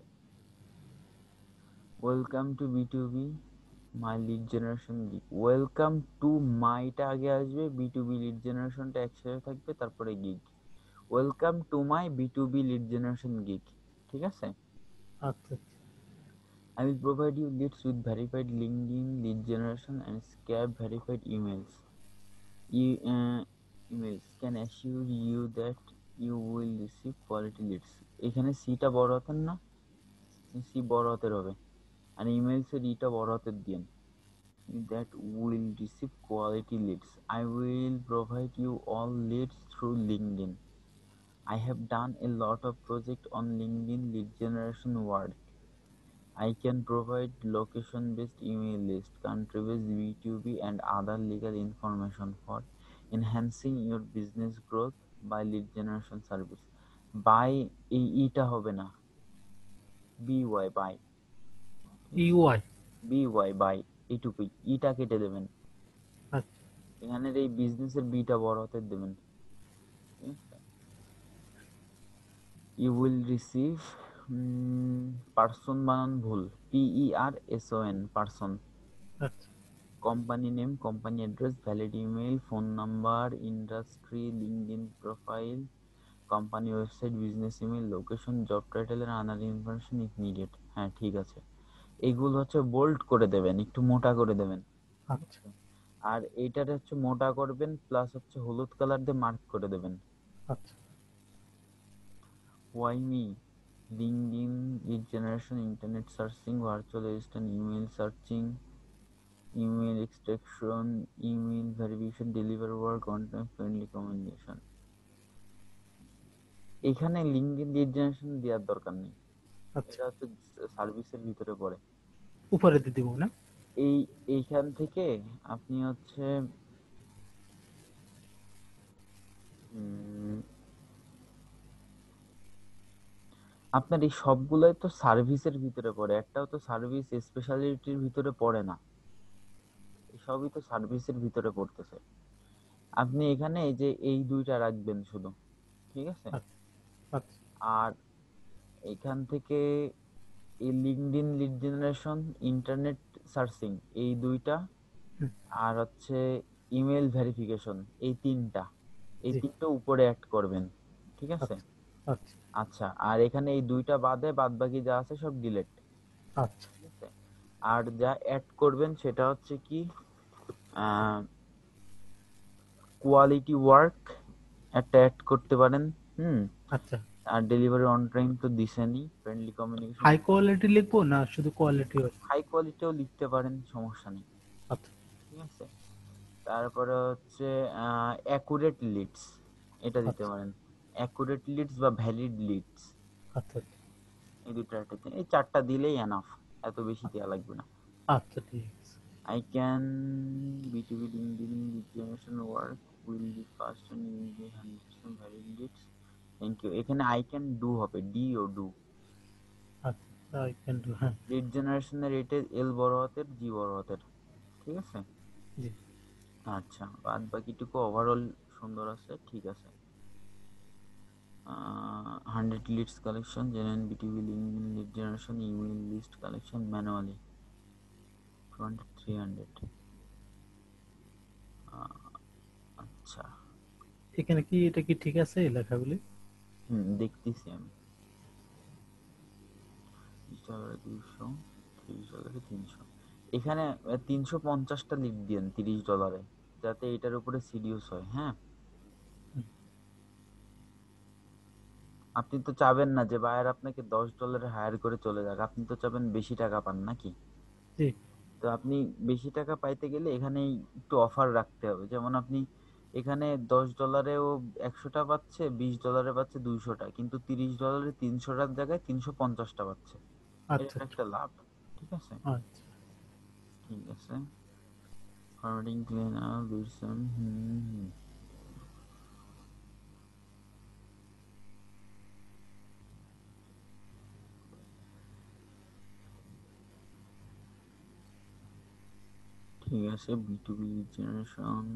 Speaker 1: Welcome to B2B my lead generation gig, welcome to মাইটা আগে আসবে, B2B লিড জেনারেশনটা একসাথে থাকবে, তারপরে gig. Welcome to my B2B lead generation gig, ঠিক আছে?
Speaker 7: আচ্ছা।
Speaker 1: I will provide you leads with verified LinkedIn lead generation and SCAP verified emails. Emails can assure you that you will receive quality leads. এখানে সিটা বড় হাতের না, C বড় হাতের হবে, আর ইমেলস এর ইটা বড় হাতের দিন। That will receive quality leads. I will provide you all leads through LinkedIn. I have done a lot of project on LinkedIn lead generation work. I can provide location-based email list, country-based B2B, and other legal information for enhancing your business growth by lead generation service. By এইটা হবে না, BY, by।
Speaker 7: U I.
Speaker 1: BY by এইটুকুই, ইটা কেটে দেবেন।
Speaker 7: আচ্ছা
Speaker 1: এখানের এই বিজনেসের বিটা বড় হাতের দেবেন। ইউ উইল রিসিভ, পার্সন বানান ভুল, PERSON পার্সন।
Speaker 7: আচ্ছা
Speaker 1: company name, company address, valid email, phone number, industry, LinkedIn profile, company website, business email, location, job title এর আনার ইনফরমেশন ইফ নিডেড। হ্যাঁ ঠিক আছে, এইগুলো হচ্ছে বোল্ড করে দেবেন, একটু মোটা করে দেবেন।
Speaker 7: আচ্ছা
Speaker 1: আর এইটার হচ্ছে মোটা করবেন, প্লাস হচ্ছে হলুদ কালার দিয়ে মার্ক করে দেবেন।
Speaker 7: আচ্ছা
Speaker 1: Why me? LinkedIn, lead generation, internet searching, virtual assistant, email searching, email extraction, email verification, deliver work, content friendly communication. এখানে লিঙ্কডিন লিড জেনারেশন দেওয়ার দরকার নেই,
Speaker 7: আচ্ছা
Speaker 1: এটা হচ্ছে সার্ভিসের ভিতরে পড়ে।
Speaker 7: উপরে দিয়ে দিব না?
Speaker 1: এইখান থেকে আপনি হচ্ছে আপনার এই সবগুলোই তো সার্ভিসের ভিতরে পড়ে, একটাও তো সার্ভিস স্পেশালিটির ভিতরে পড়ে না, সবই তো সার্ভিসের ভিতরে পড়তেছে। আপনি এখানে এই যে এই দুইটা রাখবেন শুধু, ঠিক আছে?
Speaker 7: আচ্ছা আচ্ছা
Speaker 1: আর এখান থেকে এই LinkedIn lead generation, internet searching এই দুইটা,
Speaker 7: হুম,
Speaker 1: আর হচ্ছে ইমেল ভেরিফিকেশন, এই তিনটা
Speaker 7: জি
Speaker 1: উপরে অ্যাড করবেন, ঠিক আছে?
Speaker 7: আচ্ছা আচ্ছা
Speaker 1: আচ্ছা, আর এখানে এই দুইটা বাদে বাদ বাকি যা আছে সব ডিলিট,
Speaker 7: আচ্ছা
Speaker 1: ঠিক আছে? আর যা অ্যাড করবেন সেটা হচ্ছে কি, কোয়ালিটি ওয়ার্ক একটা অ্যাড করতে পারেন।
Speaker 7: আচ্ছা
Speaker 1: আর ডেলিভারি অন টাইম তো দিছেনই, ফ্রেন্ডলি কমিউনিকেশন,
Speaker 7: হাই কোয়ালিটি লিখবো না শুধু কোয়ালিটি?
Speaker 1: হাই কোয়ালিটিও লিখতে পারেন, সমস্যা নেই,
Speaker 7: আচ্ছা
Speaker 1: ঠিক আছে? তারপরে হচ্ছে অ্যাকুরেট লিডস, এটা দিতে
Speaker 7: আচ্ছা
Speaker 1: পারেন, অ্যাকুরেট লিডস বা ভ্যালিড লিডস,
Speaker 7: আচ্ছা
Speaker 1: এই দুটো একটা দিন, এই চারটা দিলেই এনাফ, এত বেশি দেওয়া লাগবে না।
Speaker 7: আচ্ছা ঠিক আছে।
Speaker 1: I can B2B LinkedIn lead generation work will be fast and you will be 100% valid leads. Thank you. এখানে I can do হবে, D ও do।
Speaker 7: আচ্ছা আই ক্যান ডু, হ্যাঁ
Speaker 1: লিড জেনারেশনের রেটে L বড় হাতের, G বড় হাতের, ঠিক আছে?
Speaker 7: জি
Speaker 1: আচ্ছা, বাদ বাকিটুকু ওভারঅল সুন্দর আছে, ঠিক আছে। 100 leads collection, genuine B2B LinkedIn lead generation, email list collection manually 300। আচ্ছা,
Speaker 7: এখানে কি এটা কি ঠিক আছে লেখাগুলি?
Speaker 1: দেখতেছি আমি। $200, 300, এখানে 350টা লিড দিন $30, যাতে এটার উপরে সিরিয়াস হয়। হ্যাঁ, আপনি তো চাবেন না যে বায়ার আপনাকে $10 হায়ার করে চলে যাক, আপনি তো চাবেন বেশি টাকা পান নাকি?
Speaker 7: জি
Speaker 1: তো আপনি বেশি টাকা পাইতে গেলে এখানে একটু অফার রাখতে হবে, যেমন আপনি এখানে $10-এও 100টা পাচ্ছে, $20 পাচ্ছে 200টা, কিন্তু $30 300টার জায়গায় 350টা পাচ্ছে,
Speaker 7: আচ্ছা
Speaker 1: এটা একটা লাভ, ঠিক আছে?
Speaker 7: আচ্ছা
Speaker 1: ঠিক আছে, ফরওয়ার্ডিং ক্লিন আপ বিরসন, ঠিক আছে। B2B lead generation,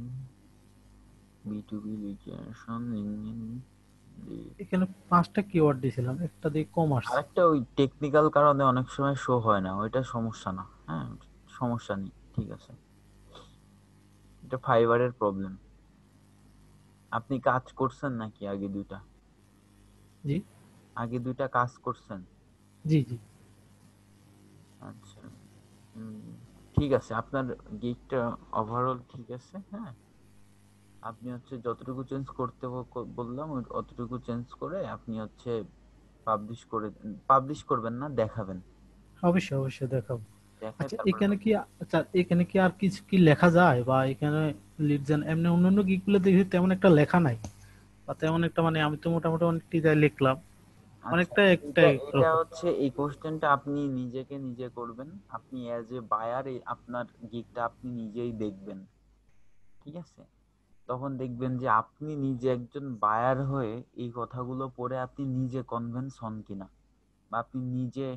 Speaker 1: LinkedIn lead.
Speaker 7: এখানে 5টা কিওয়ার্ড দিয়েছিলাম, একটা দিয়ে কমার্স।
Speaker 1: আরেকটা ওই টেকনিক্যাল কারণে অনেক সময় শো হয় না, ওইটা সমস্যা না, হ্যাঁ সমস্যা নেই, ঠিক আছে। এটা ফাইবারের প্রবলেম। আপনি কাজ করছেন নাকি আগে দুইটা?
Speaker 7: জি
Speaker 1: আগে দুইটা কাজ করছেন?
Speaker 7: জি জি
Speaker 1: আচ্ছা, ঠিক আছে, আপনার গিগটা ওভারঅল ঠিক আছে। হ্যাঁ, আপনি হচ্ছে যতটুকু চেঞ্জ করতে বললাম অতটুকু চেঞ্জ করে আপনি হচ্ছে পাবলিশ করবেন না, দেখাবেন,
Speaker 7: অবশ্যই অবশ্যই দেখাবো।
Speaker 1: দেখায়
Speaker 7: আচ্ছা
Speaker 1: তারপরে।
Speaker 7: এখানে কি, আচ্ছা এখানে কি আর কিছু কি লেখা যায়, বা এখানে লিডজেন এমনি অন্যান্য গিগুলো দেখি তেমন একটা লেখা নাই, বা তেমন একটা মানে আমি তো মোটামুটি অনেকটি যাই লিখলাম,
Speaker 1: আচ্ছা,
Speaker 7: অনেকটা
Speaker 1: এটা
Speaker 7: একটাই
Speaker 1: এটা
Speaker 7: রকম।
Speaker 1: হচ্ছে এই কোশ্চেনটা আপনি নিজেকে নিজে করবেন, আপনি অ্যাজ এ বায়ার আপনার গিগটা আপনি নিজেই দেখবেন, ঠিক আছে? তখন দেখবেন যে আপনি নিজে একজন বায়ার হয়ে এই কথাগুলো পড়ে আপনি নিজে কনভিন্স হন কিনা, বা আপনি নিজে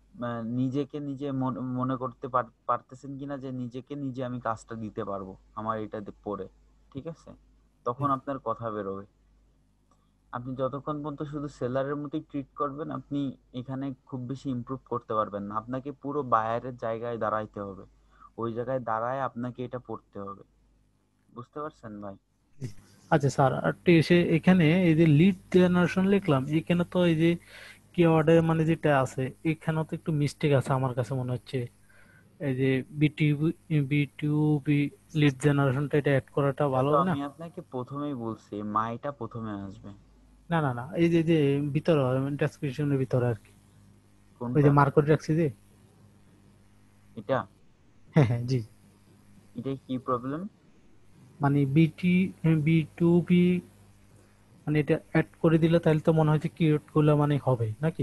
Speaker 1: নিজেকে নিজে মনে করতে পারতেছেন কিনা যে নিজেকে নিজে আমি কাজটা দিতে পারবো আমার এটা পড়ে, ঠিক আছে? তখন আপনার কথা বেরোবে। আপনি যতক্ষণ পর্যন্ত শুধু সেলারের মতোই ট্রিট করবেন, আপনি এখানে খুব বেশি ইমপ্রুভ করতে পারবেন না। আপনাকে পুরো বায়ারের জায়গায় দাঁড়াইতে হবে, ওই জায়গায় দাঁড়ায় আপনাকে এটা পড়তে হবে। বুঝতে পারছেন ভাই?
Speaker 7: আচ্ছা স্যার, আর এসে এখানে এই যে লিড জেনারেশন লিখলাম, এখানে তো এই যে কিওয়ার্ডের মানে যেটা আছে, এখানেও তো একটু মিস্টেক আছে আমার কাছে মনে হচ্ছে। এই যে বিটিউবি লিড জেনারেশনটা, এটা অ্যাড করাটা
Speaker 1: এটা
Speaker 7: ভালো
Speaker 1: তো
Speaker 7: হবে না?
Speaker 1: আমি আপনাকে প্রথমেই বলছি, মাইটা প্রথমে আসবে।
Speaker 7: না না না, এই যে ভিতরে ডেসক্রিপশনের ভিতরে আর কি, ওই যে
Speaker 1: কোনটা?
Speaker 7: মার্ক করে রাখছি যে।
Speaker 1: এটা?
Speaker 7: হ্যাঁ হ্যাঁ জি।
Speaker 1: এটাই কি প্রবলেম?
Speaker 7: মানে বি2বি, মানে এটা অ্যাড করে দিলে তাহলে তো মনে হয় যে কিওয়ার্ড গুলো মানে হবে নাকি?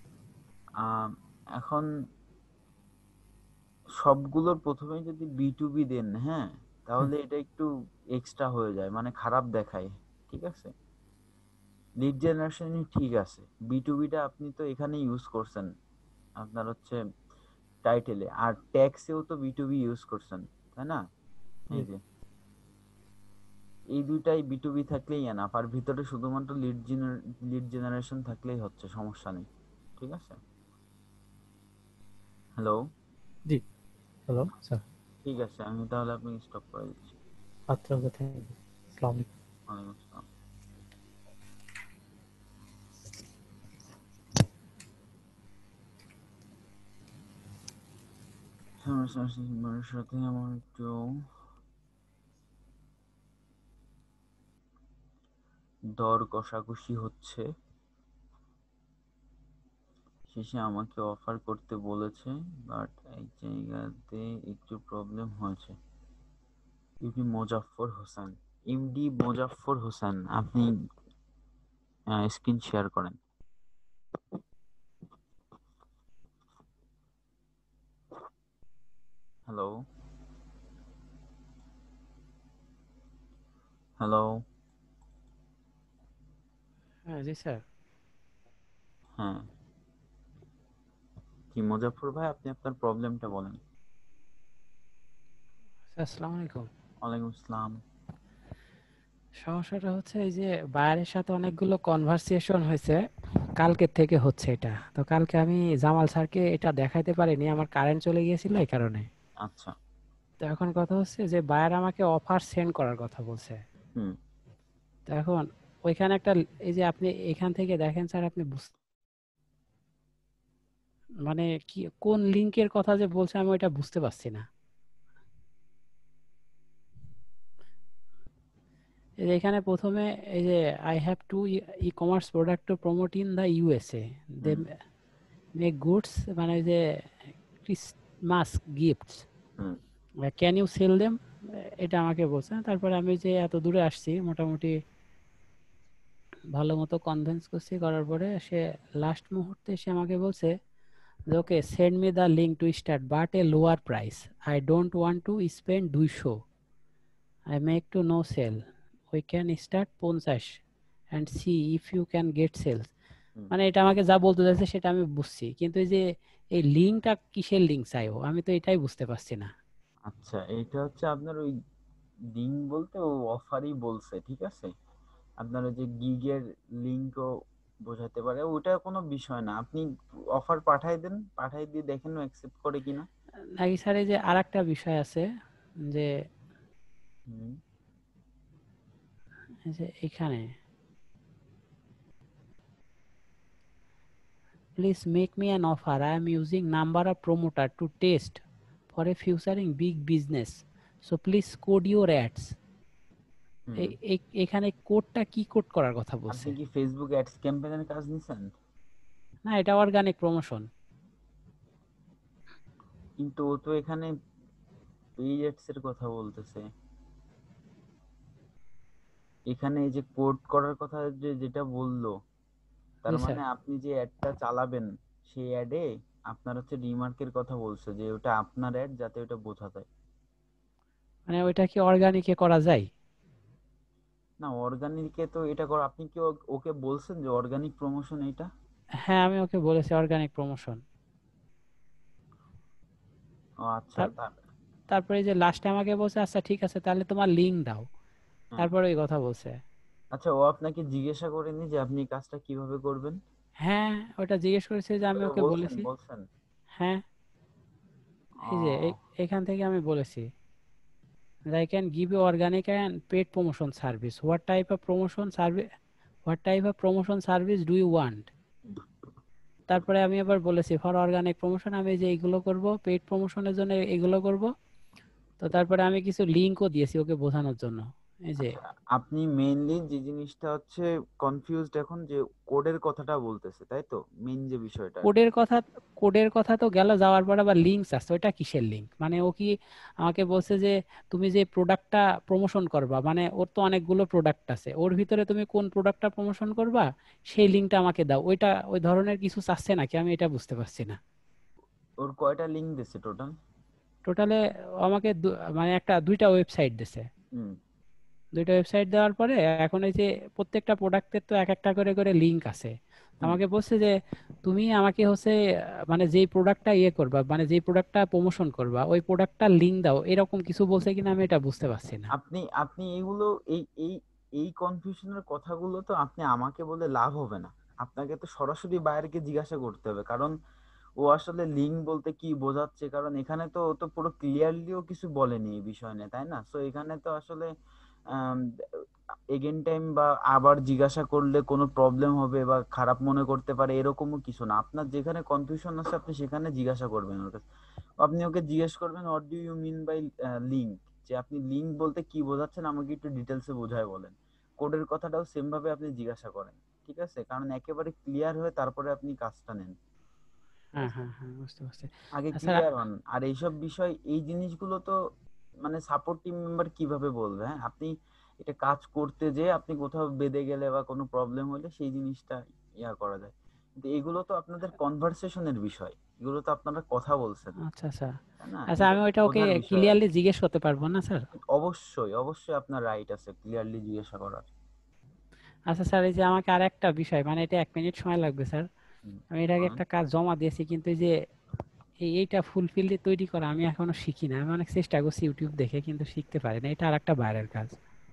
Speaker 1: এখন সবগুলোর প্রথমে যদি বি2বি দেন, হ্যাঁ, তাহলে এটা একটু এক্সট্রা হয়ে যায়, মানে খারাপ দেখায়, ঠিক আছে? লিড জেনারেশনই ঠিক আছে, বি2বিটা আপনি তো এখানে ইউজ করছেন, আপনার হচ্ছে টাইটেলে, আর ট্যাক্সেও তো বি2বি ইউজ করছেন, তাই না? এই যে এই দুইটাই বি2বি থাকলেই এনাফ, আর ভিতরে শুধুমাত্র লিড জেনারেশন থাকলেই হচ্ছে, সমস্যা নেই, ঠিক আছে? হ্যালো?
Speaker 7: জি। Hello sir.
Speaker 1: ঠিক আছে, আমি তাহলে আপনাকে স্টপ করে দিচ্ছি।
Speaker 7: আচ্ছা ওকে, থ্যাংক ইউ। আসসালামু আলাইকুম।
Speaker 1: ওয়ালাইকুম আসসালাম। আমার সাথে আমার একটু দর কষাকষি হচ্ছে, শেষে আমাকে অফার করতে বলেছে, বাট এক জায়গাতে একটু প্রবলেম হয়েছে। ইউপি মোজাফফর হোসেন, এমডি মোজাফফর হোসেন, আপনি স্ক্রিন শেয়ার করেন। হ্যালো? হ্যালো?
Speaker 8: হ্যাঁ জি স্যার।
Speaker 1: হ্যাঁ, কি মোজাফফর ভাই, আপনি আপনার প্রবলেমটা বলেন।
Speaker 8: স্যার আসসালামু আলাইকুম।
Speaker 1: ওয়ালাইকুম আসসালাম।
Speaker 8: সমস্যাটা হচ্ছে এই যে বায়ারের সাথে অনেকগুলো কনভারসেশন হয়েছে, কালকের থেকে হচ্ছে এটা। তো কালকে আমি জামাল স্যারকে এটা দেখাইতে পারিনি, আমার কারেন্ট চলে গিয়েছিল এই কারণে।
Speaker 1: আচ্ছা।
Speaker 8: তো এখন কথা হচ্ছে যে বায়ার আমাকে অফার সেন্ড করার কথা বলছে।
Speaker 1: হুম।
Speaker 8: তো এখন ওইখানে একটা, এই যে আপনি এখান থেকে দেখেন স্যার, আপনি মানে কি কোন লিংকের কথা যে বলছে আমি ওইটা বুঝতে পারছি না। এই যে এখানে প্রথমে এই যে I have to e-commerce product to promote in the USA, they
Speaker 1: hmm.
Speaker 8: Make goods, মানে ওই যে Christmas gifts,
Speaker 1: hmm.
Speaker 8: Can you sell them, এটা আমাকে বলছে। তারপরে আমি যে এত দূরে আসছি, মোটামুটি ভালো মতো কনভিন্স করছি, করার পরে সে লাস্ট মুহূর্তে সে আমাকে বলছে যে okay send me the link to start but a lower price, I don't want to spend 200, I make to no sale, we can start 50 and see if you can get sales.
Speaker 1: Hmm.
Speaker 8: মানে এটা আমাকে যা বলতে চাইছে সেটা আমি বুঝছি, কিন্তু এই যে এই লিঙ্কটা কিসের লিঙ্ক চাইও, আমি তো এটাই বুঝতে পারছি না।
Speaker 1: আচ্ছা, এটা হচ্ছে আপনার ওই লিঙ্ক বলতে ও অফারই বলছে, ঠিক আছে? আপনার ওই যে গিগের লিঙ্কও বোঝাতে পারে, ওটা কোনো বিষয় না। আপনি অফার পাঠাই দেন, পাঠাই দিয়ে দেখেন ও অ্যাকসেপ্ট করে কিনা।
Speaker 8: নাকি স্যার এই যে আরেকটা বিষয় আছে, যে
Speaker 1: হুম।
Speaker 8: এই যে এখানে please make me an offer, I am using number of promoter to test for a futuring big business, so please code your ads.
Speaker 1: হুম।
Speaker 8: এখানে কোডটা কি কোড করার কথা
Speaker 1: আপনি
Speaker 8: বলছে?
Speaker 1: কি ফেসবুক অ্যাডস ক্যাম্পেইনের কাজ নিছেন?
Speaker 8: না, এটা অর্গানিক প্রমোশন।
Speaker 1: কিন্তু ও তো এখানে পেইড অ্যাডস এর কথা বলতেছে। এখানে এই যে কোড করার কথা যেটা বললো, তার
Speaker 8: জি স্যার।
Speaker 1: মানে আপনি যে অ্যাডটা চালাবেন সেই অ্যাডে আপনার হচ্ছে রিমার্কের কথা বলছে, যে ওটা আপনার অ্যাড, যাতে ওটা বোঝা যায়।
Speaker 8: মানে ওইটা কি অর্গানিকে করা যায়?
Speaker 1: না, অর্গানিকে তো এটা কর, আপনি কি ওকে বলছেন যে অর্গানিক প্রমোশন এটা?
Speaker 8: হ্যাঁ, আমি ওকে বলেছি অর্গানিক প্রমোশন।
Speaker 1: ও আচ্ছা,
Speaker 8: তার- তারপরে এই যে লাস্টে আমাকে বলছে আচ্ছা ঠিক আছে তাহলে তোমার লিঙ্ক দাও,
Speaker 1: হ্যাঁ।
Speaker 8: তারপরে ওই কথা বলছে।
Speaker 1: আচ্ছা, ও আপনাকে জিজ্ঞাসা করেনি যে আপনি কাজটা কিভাবে করবেন?
Speaker 8: হ্যাঁ ওটা জিজ্ঞেস করেছে যে আমি ওকে বলেছি।
Speaker 1: বলছেন?
Speaker 8: হ্যাঁ এই যে
Speaker 1: ও
Speaker 8: এখান থেকে আমি বলেছি I can give you organic and paid promotion service. What type of promotion service do you want? তারপরে আমি আবার বলেছি ফর অর্গানিক প্রমোশন আমি যে এইগুলো করব, পেইড প্রমোশনের জন্য এগুলো করব। তো তারপরে আমি কিছু লিংকও দিয়েছি ওকে বোঝানোর জন্য। এই যে
Speaker 1: আপনি মেইনলি যে জিনিসটা হচ্ছে কনফিউজড এখন, যে কোডের কথাটা বলতেছে, তাই তো? মেইন যে বিষয়টা আর কি।
Speaker 8: কোডের কথা তো গেল, যাওয়ার পর আবার লিংকস আছে, ওইটা কিসের লিংক? মানে ও কি আমাকে বলছে যে তুমি যে প্রোডাক্টটা প্রমোশন করবা, মানে ওর তো অনেকগুলো প্রোডাক্ট আছে, ওর ভিতরে তুমি কোন প্রোডাক্টটা প্রমোশন করবা সেই লিংকটা আমাকে দাও, ওইটা ওই ধরনের কিছু চাচ্ছে নাকি আমি এটা বুঝতে পারছি না।
Speaker 1: ওর কয়টা লিংক দিছে টোটাল?
Speaker 8: টোটালে আমাকে মানে দুইটা ওয়েবসাইট দিছে।
Speaker 1: হুম।
Speaker 8: দুইটা ওয়েবসাইট দেওয়ার পরে এখন এই যে প্রত্যেকটা প্রোডাক্টের তো এক একটা করে করে লিংক আছে। আমাকে বলছে যে তুমি আমাকে হচ্ছে মানে যেই প্রোডাক্টটা ইয়ে করবা, মানে যেই প্রোডাক্টটা প্রমোশন করবা ওই প্রোডাক্টটার লিংক দাও, এরকম কিছু বলছে কিনা আমি এটা বুঝতে পারছি না।
Speaker 1: আপনি আপনি এইগুলো এই এই এই কনফিউশনের কথাগুলো তো আপনি আমাকে বলে লাভ হবে না, আপনাকে তো সরাসরি বাইরেকে জিজ্ঞাসা করতে হবে। কারণ ও আসলে লিঙ্ক বলতে কি বোঝাচ্ছে, কারণ এখানে তো ও তো পুরো ক্লিয়ারলিও কিছু বলেনি এই বিষয় নিয়ে, তাই না? সো এখানে তো আসলে এগেন টাইম বা আবার জিজ্ঞাসা করলে কোনো প্রবলেম হবে বা খারাপ মনে করতে পারে এরকমও কিছু না। আপনার যেখানে কনফিউশন আছে আপনি সেখানে জিজ্ঞাসা করবেন ওর কাছে। আপনি ওকে জিজ্ঞেস করবেন what do you mean by link, যে আপনি লিঙ্ক বলতে কি বোঝাচ্ছেন আমাকে একটু ডিটেলসে বোঝায় বলেন। কোডের কথাটাও সেম ভাবে আপনি জিজ্ঞাসা করেন, ঠিক আছে? কারণ একেবারে ক্লিয়ার হয়ে তারপরে আপনি কাজটা নেন।
Speaker 8: হ্যাঁ হ্যাঁ হ্যাঁ বুঝতে পারছি।
Speaker 1: আগে
Speaker 8: আচ্ছা
Speaker 1: ক্লিয়ার হন। আর এইসব বিষয় এই জিনিসগুলো তো মানে সাপোর্ট টিম মেম্বার কিভাবে বলবে? হ্যাঁ, আপনি এটা কাজ করতে যে আপনি কোথাও বেঁধে গেলে বা কোনো প্রবলেম হলে সেই জিনিসটা করা যায়, কিন্তু এগুলো তো আপনাদের কনভারসেশনের বিষয়, এগুলো তো আপনারা কথা বলছেন,
Speaker 8: আচ্ছা আচ্ছা
Speaker 1: তাই না?
Speaker 8: আচ্ছা
Speaker 1: এটা
Speaker 8: আমি
Speaker 1: তো
Speaker 8: ওইটা ওকে
Speaker 1: বোঝার বিষয় আর
Speaker 8: ক্লিয়ারলি
Speaker 1: কি।
Speaker 8: জিজ্ঞেস করতে পারবো না স্যার?
Speaker 1: অবশ্যই অবশ্যই আপনার রাইট আছে ক্লিয়ারলি জিজ্ঞাসা করার।
Speaker 8: আচ্ছা স্যার এই যে আমাকে আর একটা বিষয়, মানে এটা 1 মিনিট সময় লাগবে স্যার। আমি এর আগে
Speaker 1: বলেন।
Speaker 8: একটা কাজ জমা দিয়েছি কিন্তু এই যে এইটা ফুলফিল তৈরি করা আমি এখনো শিখি না। আমি অনেক চেষ্টা করছি ইউটিউব দেখে কিন্তু শিখতে পারি না। এটা আর একটা বাইরের কাজ।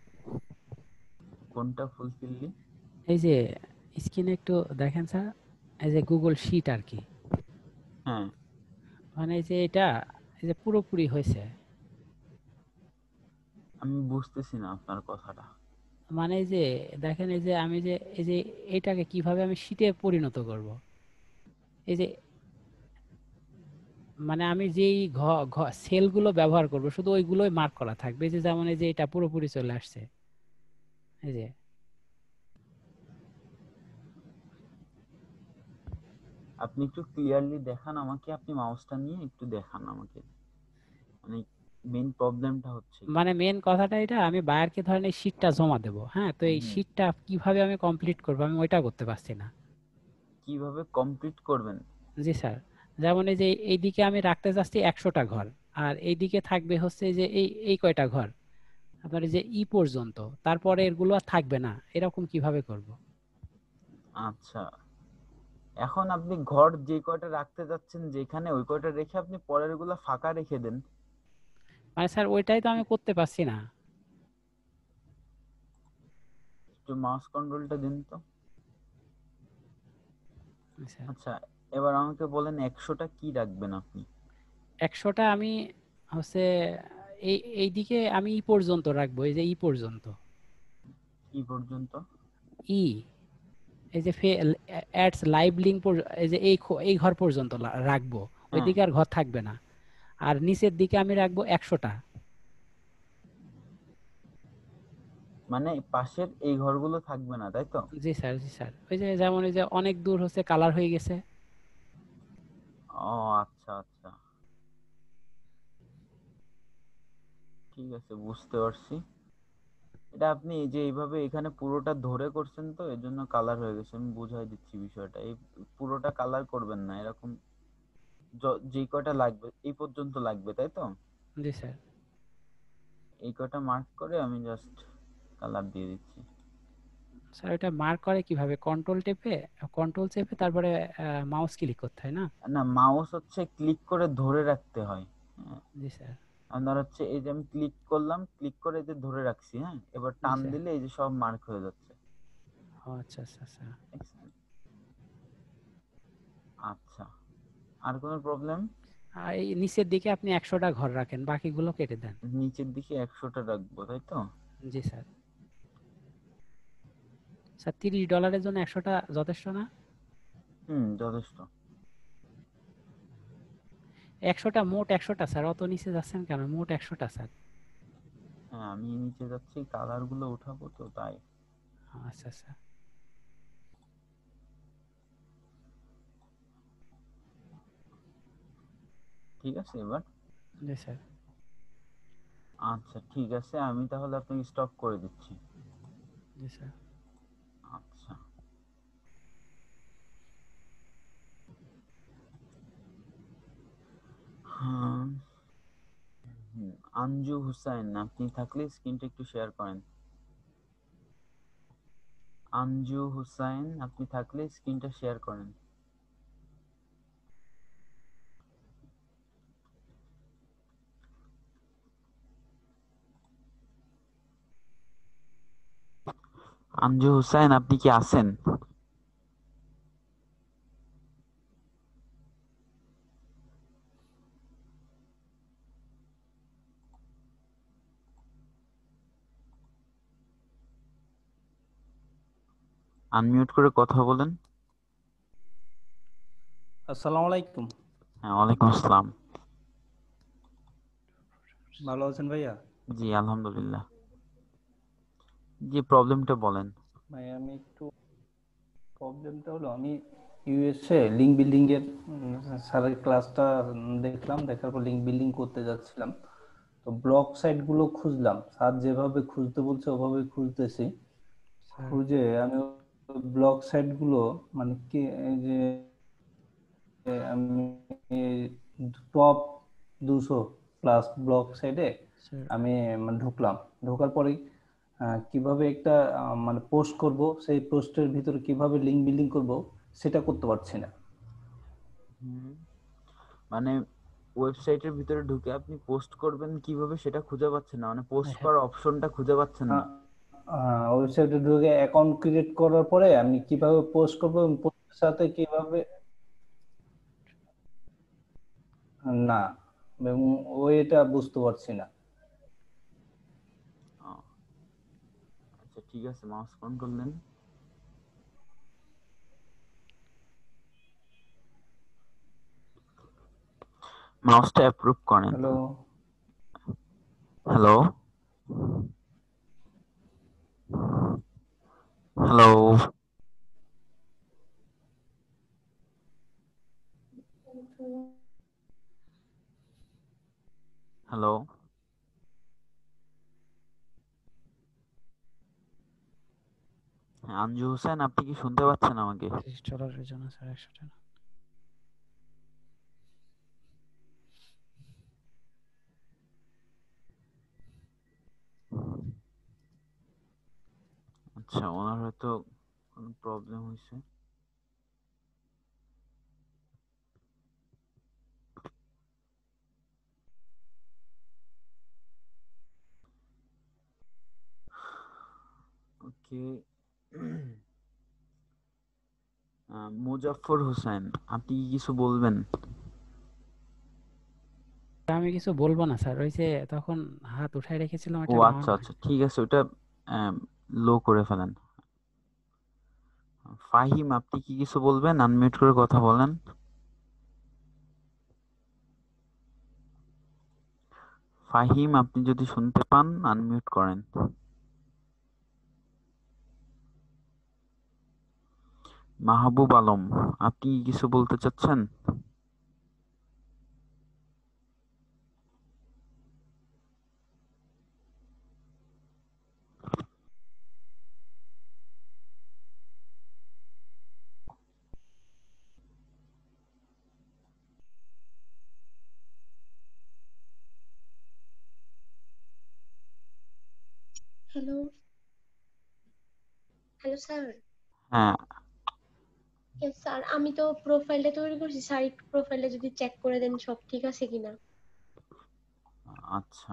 Speaker 1: কোনটা ফুলফিললি?
Speaker 8: এই যে স্ক্রিনে একটু দেখেন স্যার, এই যে গুগল শিট আর কি,
Speaker 1: হ্যাঁ,
Speaker 8: মানে এই যে এটা এই যে পুরোপুরি হয়েছে,
Speaker 1: আমি বুঝতেছি না আপনার কথাটা।
Speaker 8: মানে এই যে দেখেন এই যে আমি যে এই যে এটাকে কিভাবে আমি শিটে পরিণত করব, এই যে মানে আমি যেই সেলগুলো ব্যবহার করব শুধু ওইগুলোই মার্ক করা থাকবে। এই যে যেমন এই যে এটা পুরোপুরি চলে আসছে, এই যে
Speaker 1: আপনি একটু ক্লিয়ারলি দেখান আমাকে, আপনি মাউসটা নিয়ে একটু দেখান আমাকে, মানে মেইন প্রবলেমটা হচ্ছে কি?
Speaker 8: মানে মেন কথাটা এটা আমি বায়ারকে ধরেন এই শিটটা জমা দেবো, হ্যাঁ, তো এই
Speaker 1: হুম,
Speaker 8: শিটটা কিভাবে আমি কমপ্লিট করবো আমি ওইটা করতে পারছি না।
Speaker 1: কিভাবে কমপ্লিট করবেন?
Speaker 8: জি স্যার, যেমন এই যে এইদিকে আমি রাখতে চাচ্ছি 100টা ঘর, আর এইদিকে থাকবে হচ্ছে যে এই এই কয়টা ঘর আপনার এই যে ই পর্যন্ত, তারপরে এগুলো আর থাকবে না, এরকম কিভাবে করব?
Speaker 1: আচ্ছা, এখন আপনি ঘর যে কয়টা রাখতে যাচ্ছেন যেখানে ওই কয়টা রেখে আপনি পরের গুলা ফাঁকা রেখে দেন।
Speaker 8: মানে স্যার ওইটাই তো আমি করতে পারছি না।
Speaker 1: একটু মাউস কন্ট্রোলটা দিন তো।
Speaker 8: আচ্ছা
Speaker 1: আচ্ছা, এবার আমাকে বলেন 100টা কি রাখবেন আপনি?
Speaker 8: 100টা আমি হচ্ছে এই এইদিকে আমি ই পর্যন্ত রাখবো, এই যে ই পর্যন্ত,
Speaker 1: কি পর্যন্ত?
Speaker 8: ই এই যে অ্যাডস লাইভ লিংক, এই যে এই ঘর পর্যন্ত রাখবো,
Speaker 1: হ্যাঁ,
Speaker 8: ওইদিকে আর ঘর থাকবে না। আর নিচের দিকে আমি রাখবো 100টা।
Speaker 1: মানে পাশের এই ঘরগুলো থাকবে না, তাই তো?
Speaker 8: জি স্যার জি স্যার, ওই যে যেমন এই যে অনেক দূর হচ্ছে কালার হয়ে গেছে।
Speaker 1: ও আচ্ছা আচ্ছা, ঠিক আছে, বুঝতে পারছি। এটা আপনি এই যে এইভাবে এখানে পুরোটা ধরে করছেন তো এর জন্য কালার হয়ে গেছে। আমি বুঝাই দিচ্ছি বিষয়টা, এই পুরোটা কালার করবেন না, এরকম যে কয়টা লাগবে এই পর্যন্ত লাগবে, তাই তো?
Speaker 8: জি স্যার।
Speaker 1: এই কয়টা মার্ক করে আমি জাস্ট কালার দিয়ে দিচ্ছি।
Speaker 8: স্যার এটা মার্ক করে কিভাবে? কন্ট্রোল চেপে তারপরে মাউস ক্লিক করতে হয় না?
Speaker 1: না, মাউস হচ্ছে ক্লিক করে ধরে রাখতে হয়।
Speaker 8: জি স্যার।
Speaker 1: আপনার হচ্ছে এই যে আমি ক্লিক করলাম, ক্লিক করে এই যে ধরে রাখছি, হ্যাঁ, এবার
Speaker 8: জি
Speaker 1: টান
Speaker 8: স্যার।
Speaker 1: দিলে এই যে সব মার্ক হয়ে যাচ্ছে।
Speaker 8: ও আচ্ছা আচ্ছা আচ্ছা।
Speaker 1: দেখছেন? আচ্ছা, আর কোনো প্রবলেম?
Speaker 8: আর এই নিচের দিকে আপনি 100টা ঘর রাখেন, বাকিগুলো কেটে দেন।
Speaker 1: নিচের দিকে 100টা রাখবো, তাই তো?
Speaker 8: জি স্যার। স্যার $30 জন্য 100টা যথেষ্ট না?
Speaker 1: যথেষ্ট।
Speaker 8: 100টা, মোট 100টা স্যার, অত নিচে যাচ্ছেন কেন? মোট 100টা স্যার।
Speaker 1: হ্যাঁ, আমি নিচে যাচ্ছি, কালার গুলো উঠাবো তো তাই।
Speaker 8: আচ্ছা আচ্ছা।
Speaker 1: ঠিক আছে এবার?
Speaker 8: জি স্যার।
Speaker 1: আচ্ছা ঠিক আছে, আমি তাহলে আপনাকে স্টপ করে দিচ্ছি।
Speaker 8: জি স্যার।
Speaker 1: আচ্ছা। হ্যাঁ, আঞ্জু হুসাইন আপনি থাকলে স্ক্রিনটা একটু শেয়ার করেন। আঞ্জু হুসাইন আপনি থাকলে স্ক্রিনটা শেয়ার করেন। আঞ্জু হুসাইন আপনি কি আছেন? আনমিউট করে কথা বলেন।
Speaker 9: আসসালামু আলাইকুম।
Speaker 1: হ্যাঁ, ওয়ালাইকুম আসসালাম।
Speaker 9: ভালো আছেন ভাইয়া?
Speaker 1: জি আলহামদুলিল্লাহ। জি, প্রবলেমটা বলেন।
Speaker 9: ভাই আমি একটু, প্রবলেমটা হলো আমি ইউএসএ লিঙ্ক বিল্ডিং এর স্যারের ক্লাসটা দেখলাম, দেখার পর লিঙ্ক বিল্ডিং করতে যাচ্ছিলাম, তো ব্লক সাইট গুলো খুঁজলাম, স্যার যেভাবে খুঁজতে বলছে ওভাবে খুঁজতেছি,
Speaker 8: স্যার
Speaker 9: খুঁজে আমি ব্লক সাইট গুলো মানে কি এই যে আমি টপ 200 প্লাস ব্লক সাইডে
Speaker 8: স্যার
Speaker 9: আমি মানে ঢুকলাম, ঢোকার পরেই কিভাবে একটা মানে পোস্ট করব, সেই পোস্টের ভিতরে কিভাবে লিঙ্ক বিল্ডিং করব সেটা করতে পারছি না।
Speaker 1: হুম, মানে ওয়েবসাইটের ভিতরে ঢুকে আপনি পোস্ট করবেন কিভাবে সেটা খুঁজে পাচ্ছেন না, মানে পোস্ট
Speaker 8: হ্যাঁ
Speaker 1: করার অপশনটা খুঁজে পাচ্ছেন না।
Speaker 9: ওয়েবসাইটে ঢুকে অ্যাকাউন্ট ক্রিয়েট করার পরে আমি কিভাবে পোস্ট করব এবং পোস্টের সাথে কিভাবে না, এবং ওইটা বুঝতে পারছি না।
Speaker 1: ও, আচ্ছা ঠিক আছে, মাউস কন্ট্রোল নেন। মাউসটা অ্যাপ্রুভ করেন।
Speaker 9: হ্যালো
Speaker 1: হ্যালো হ্যালো হ্যালো হ্যাঁ, আঞ্জু হোসেন আপনি কি শুনতে পাচ্ছেন আমাকে?
Speaker 8: $30 জন্য স্যার 100টা।
Speaker 1: আচ্ছা, ওনার হয়তো কোনো প্রবলেম হয়েছে। ওকে। মুজাফফর হোসেন আপনি কি কিছু বলবেন?
Speaker 8: আমি কিছু বলবো না স্যার, ওই যে তখন হাত উঠায় রেখেছিলাম,
Speaker 1: ও
Speaker 8: এটা ডাউন
Speaker 1: আচ্ছা
Speaker 8: হয়।
Speaker 1: আচ্ছা ঠিক আছে, ওটা লো করে ফেলেন। ফাহিম আপনি কি কিছু বলবেন? আনমিউট করে কথা বলেন। ফাহিম আপনি যদি শুনতে পান আনমিউট করেন। মাহবুব আলম আপনি কি কিছু বলতে চাচ্ছেন?
Speaker 6: Hello, hello sir.
Speaker 1: হ্যাঁ,
Speaker 6: স্যার আমি তো প্রোফাইলটা তৈরি করছি, স্যার একটু প্রোফাইলটা যদি চেক করে দেন সব ঠিক আছে কিনা।
Speaker 1: আচ্ছা,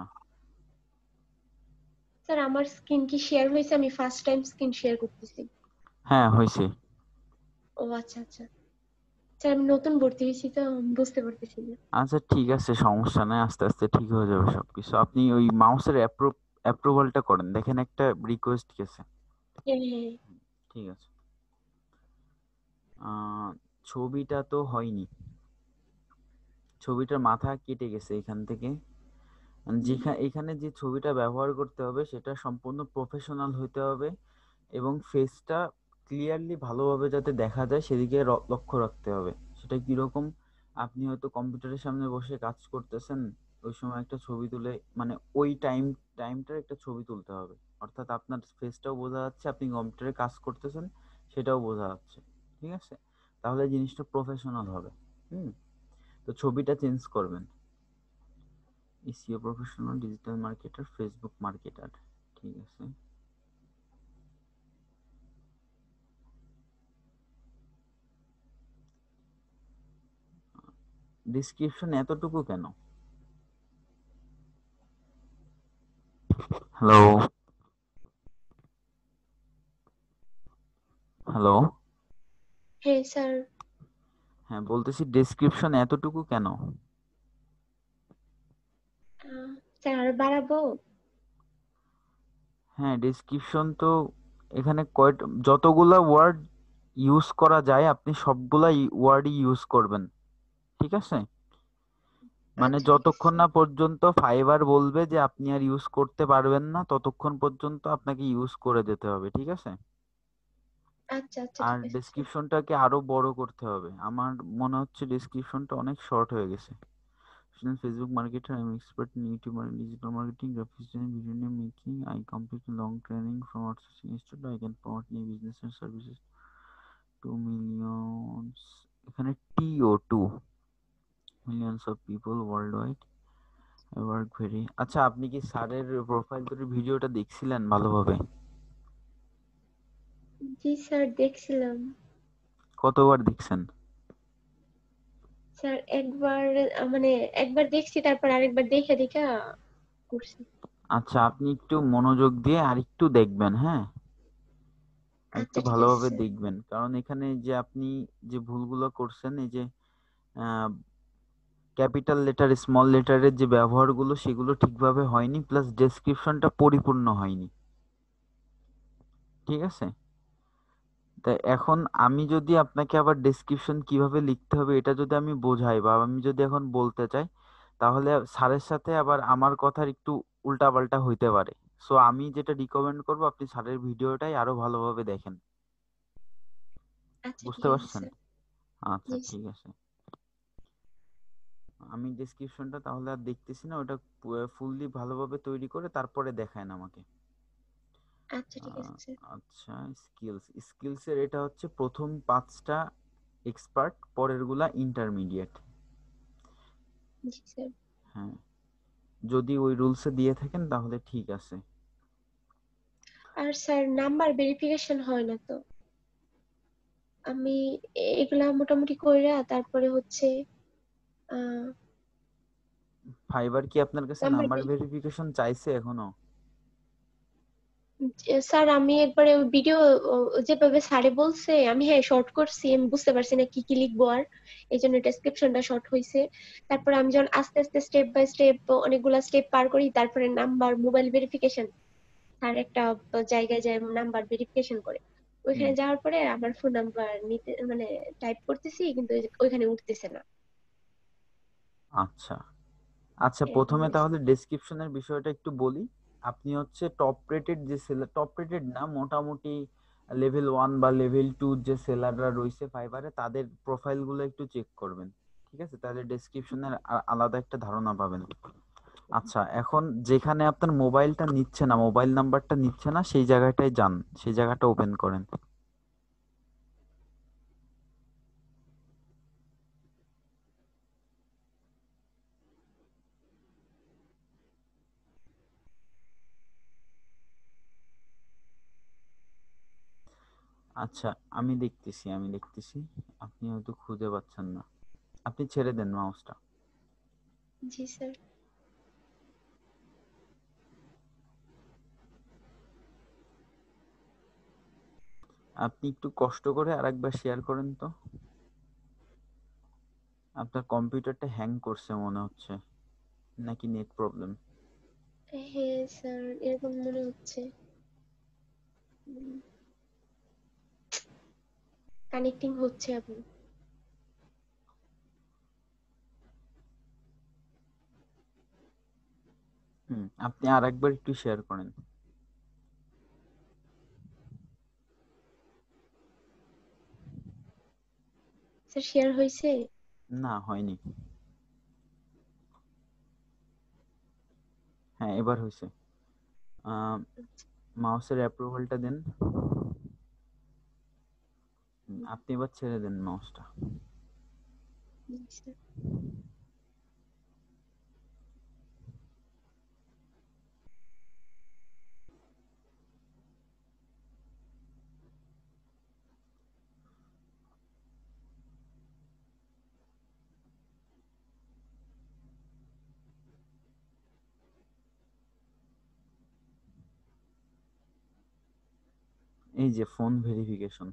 Speaker 6: স্যার আমার স্ক্রিন কি শেয়ার হয়েছে? আমি ফার্স্ট টাইম স্ক্রিন শেয়ার করতেছি।
Speaker 1: হ্যাঁ হয়েছে।
Speaker 6: ও আচ্ছা আচ্ছা। স্যার আমি নতুন ভর্তি হয়েছি তো বুঝতে পারতেছি না।
Speaker 1: আচ্ছা ঠিক আছে, সমস্যা নাই, আস্তে আস্তে ঠিক হয়ে যাবে সবকিছু। আপনি ওই মাউসের অ্যাপ্রুভালটা করেন, দেখেন একটা রিকোয়েস্ট গেছে।
Speaker 6: হ্যাঁ হ্যাঁ।
Speaker 1: ঠিক আছে। ছবিটা তো হয়নি, ছবিটার মাথা কেটে গেছে এখান থেকে। এখানে যে ছবিটা ব্যবহার করতে হবে সেটা সম্পূর্ণ প্রফেশনাল হতে হবে এবং ফেসটা ক্লিয়ারলি ভালোভাবে যাতে দেখা যায় সেদিকে লক্ষ্য রাখতে হবে। সেটা কিরকম, আপনি হয়তো কম্পিউটারের সামনে বসে কাজ করতেছেন, ওই সময় একটা ছবি তুলে, মানে ওই টাইমটার একটা ছবি তুলতে হবে, অর্থাৎ আপনার ফেসটাও বোঝা যাচ্ছে, আপনি কম্পিউটারে কাজ করতেছেন সেটাও বোঝা যাচ্ছে। ঠিক আছে, তাহলে জিনিসটা প্রফেশনাল হবে। তো ছবিটা চেঞ্জ করবেন, SEO professional, digital marketer, Facebook marketer. ঠিক আছে, ডেসক্রিপশন এতটুকু কেন? Hello, hello.
Speaker 6: হ্যাঁ স্যার।
Speaker 1: হ্যাঁ বলতেছি, ডেসক্রিপশন এতটুকু কেন?
Speaker 6: স্যার আর বাড়াবো?
Speaker 1: হ্যাঁ, ডেসক্রিপশন তো এখানে যতগুলা ওয়ার্ড ইউজ করা যায় আপনি সবগুলা ওয়ার্ডই ইউজ করবেন। ঠিক আছে, মানে
Speaker 6: আচ্ছা ঠিক আছে
Speaker 1: যতক্ষণ না
Speaker 6: স্যার।
Speaker 1: পর্যন্ত ফাইবার বলবে যে আপনি আর ইউজ করতে পারবেন না, ততক্ষণ পর্যন্ত আপনাকে ইউজ করে যেতে হবে। ঠিক আছে,
Speaker 6: আচ্ছা আচ্ছা
Speaker 1: আর
Speaker 6: ঠিক আছে স্যার।
Speaker 1: ডেসক্রিপশনটাকে আরো বড় করতে হবে। আমার মনে হচ্ছে ডেসক্রিপশনটা অনেক শর্ট হয়ে গেছে। Facebook marketer, I'm expert in YouTube marketing, digital marketing, graphic design, video making. I complete long training from outsourcing institute. I can promote new business and services to millions. এখানে TO2 millions of people worldwide. I work very. আচ্ছা, আপনি কি স্যারের profile তৈরির ভিডিওটা দেখছিলেন ভালোভাবে?
Speaker 6: জি sir দেখছিলাম।
Speaker 1: কতবার দেখছেন?
Speaker 6: স্যার একবার মানে একবার দেখছি, তারপর আরেকবার দেখে দেখে করছি।
Speaker 1: আচ্ছা, আপনি একটু মনোযোগ দিয়ে আর একটু দেখবেন, হ্যাঁ, আর একটু
Speaker 6: আচ্ছা ঠিক আছে
Speaker 1: ভালোভাবে
Speaker 6: স্যার।
Speaker 1: দেখবেন, কারণ এখানে যে আপনি যে ভুলগুলো করছেন, এই যে ক্যাপিটাল লেটার স্মল লেটারের যে ব্যবহারগুলো সেগুলো ঠিকভাবে হয়নি, প্লাস ডেসক্রিপশনটা পরিপূর্ণ হয়নি। ঠিক আছে, তাই এখন আমি যদি আপনাকে আবার ডেসক্রিপশন কিভাবে লিখতে হবে এটা যদি আমি বোঝাই বা আমি যদি এখন বলতে চাই, তাহলে স্যারের সাথে আবার আমার কথার একটু উল্টাপাল্টা হইতে পারে। সো আমি যেটা রিকমেন্ড করবো, আপনি স্যারের ভিডিওটাই আরো ভালোভাবে দেখেন।
Speaker 6: আচ্ছা ঠিক
Speaker 1: বুঝতে
Speaker 6: আছে
Speaker 1: পারছেন?
Speaker 6: স্যার।
Speaker 1: আচ্ছা
Speaker 6: জি
Speaker 1: ঠিক আছে, আমি ডেসক্রিপশনটা তাহলে আর দেখতেছি না, ওটা ফুললি ভালোভাবে তৈরি করে তারপরে দেখায়েন আমাকে।
Speaker 6: আচ্ছা ঠিক আছে স্যার।
Speaker 1: আচ্ছা, স্কিলসের এটা হচ্ছে প্রথম 5টা এক্সপার্ট, পরেরগুলা ইন্টারমিডিয়েট।
Speaker 6: জি স্যার।
Speaker 1: হ্যাঁ, যদি ওই রুলসে দিয়ে থাকেন তাহলে ঠিক আছে।
Speaker 6: আর স্যার নাম্বার ভেরিফিকেশন হয় না তো? আমি এগুলা মোটামুটি কইরা তারপরে হচ্ছে আহ
Speaker 1: ফাইবার কি আপনার কাছে
Speaker 6: নাম্বার
Speaker 1: নাম্বার ভেরিফিকেশন চাইছে এখনো?
Speaker 6: স্যার আমি একবারে ওই ভিডিও যেভাবে স্যারে বলছে আমি হ্যাঁ শর্ট করছি, আমি বুঝতে পারছি না কি কি লিখবো, আর এই জন্য ডেসক্রিপশনটা শর্ট হয়েছে। তারপরে আমি যখন আস্তে আস্তে স্টেপ বাই স্টেপ অনেকগুলা স্টেপ পার করি, তারপরে নাম্বার মোবাইল ভেরিফিকেশন স্যার একটা জায়গায় যায় নাম্বার ভেরিফিকেশন করে, ওইখানে যাওয়ার পরে আমার ফোন নাম্বার নিতে মানে টাইপ করতেছি কিন্তু ওইখানে উঠতেছে না।
Speaker 1: আচ্ছা আচ্ছা,
Speaker 6: এরকম
Speaker 1: প্রথমে
Speaker 6: হয়েছে।
Speaker 1: তাহলে ডেসক্রিপশনের বিষয়টা একটু বলি। আপনি হচ্ছে টপ রেটেড যে সেলার, টপ রেটেড না, মোটামুটি লেভেল 1 বা লেভেল 2 যে সেলাররা রয়েছে ফাইবারে, তাদের প্রোফাইলগুলো একটু চেক করবেন। ঠিক আছে, তাহলে ডেসক্রিপশনের আলাদা একটা ধারণা পাবেন। আচ্ছা, এখন যেখানে আপনার মোবাইলটা নিচ্ছে না, মোবাইল নাম্বারটা নিচ্ছে না, সেই জায়গাটায় যান, সেই জায়গাটা ওপেন করেন। আচ্ছা, আমি দেখতেছি, আপনি হয়তো খুঁজে পাচ্ছেন না, আপনি ছেড়ে দেন মাউসটা।
Speaker 6: জি স্যার।
Speaker 1: আপনি একটু কষ্ট করে আরেকবার শেয়ার করেন তো। আপনার কম্পিউটারটা হ্যাং করছে মনে হচ্ছে, নাকি নেট প্রবলেম?
Speaker 6: হ্যাঁ স্যার, এরকম মনে হচ্ছে। কানেক্টিং হচ্ছে এখন।
Speaker 1: আপনি আরেকবার একটু শেয়ার করেন।
Speaker 6: স্যার শেয়ার হয়েছে?
Speaker 1: না, হয়নি। হ্যাঁ, এবার হয়েছে। মাউসের অ্যাপ্রুভালটা দেন। আপনি এবার ছেড়ে দেন মাউসটা।
Speaker 6: আচ্ছা।
Speaker 1: এই যে ফোন ভেরিফিকেশন।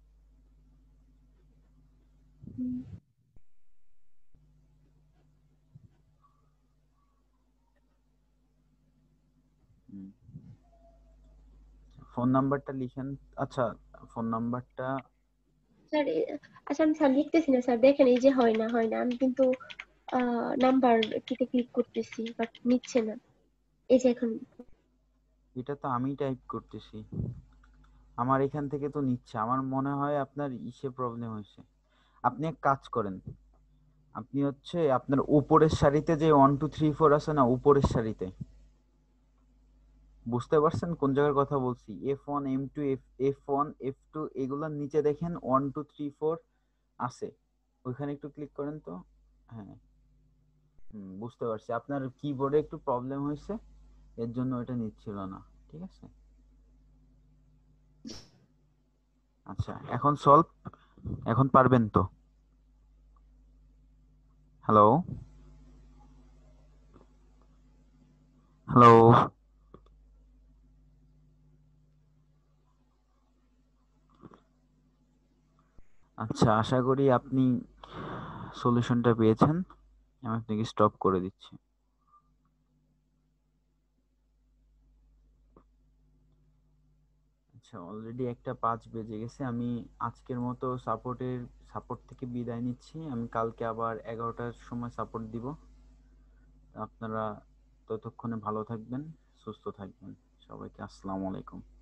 Speaker 1: ফোন নাম্বারটা লিখেন। আচ্ছা, ফোন নাম্বারটা
Speaker 6: স্যার আচ্ছা আমি স্যার লিখতেছি না স্যার, দেখেন এই যে হয় না আমি কিন্তু নাম্বার কিতে ক্লিক করতেছি বাট নিচ্ছে না। এই যে এখন
Speaker 1: এটা তো আমি টাইপ করতেছি, আমার এখান থেকে তো নিচ্ছে। আমার মনে হয় আপনার ইসে প্রবলেম হয়েছে। আপনি এক কাজ করেন, আপনি হচ্ছে আপনার উপরের সারিতে যে 1 2 3 4 আছে না, উপরের সারিতে, বুঝতে পারছেন কোন জায়গার কথা বলছি? F1 M2 F1 F2 এগুলোর নিচে দেখেন 1 2 3 4 আছে, ওইখানে একটু ক্লিক করেন তো। হ্যাঁ, বুঝতে পারছি আপনার কিবোর্ডে একটু প্রবলেম হয়েছে, এর জন্য এটা নিচ্ছিল না। ঠিক আছে, আচ্ছা এখন সলভ, এখন পারবেন তো? Hello, hello. আচ্ছা, আশা করি আপনি সলিউশনটা পেয়েছেন। আমি আপনাকে স্টপ করে দিচ্ছি। আচ্ছা, অলরেডি 1:05 বেজে গেছে। আমি আজকের মতো সাপোর্ট থেকে বিদায় নিচ্ছি। আমি কালকে আবার 11টার সময় সাপোর্ট দিব। আপনারা ততক্ষণে ভালো থাকবেন, সুস্থ থাকবেন। সবাইকে আসসালামু আলাইকুম।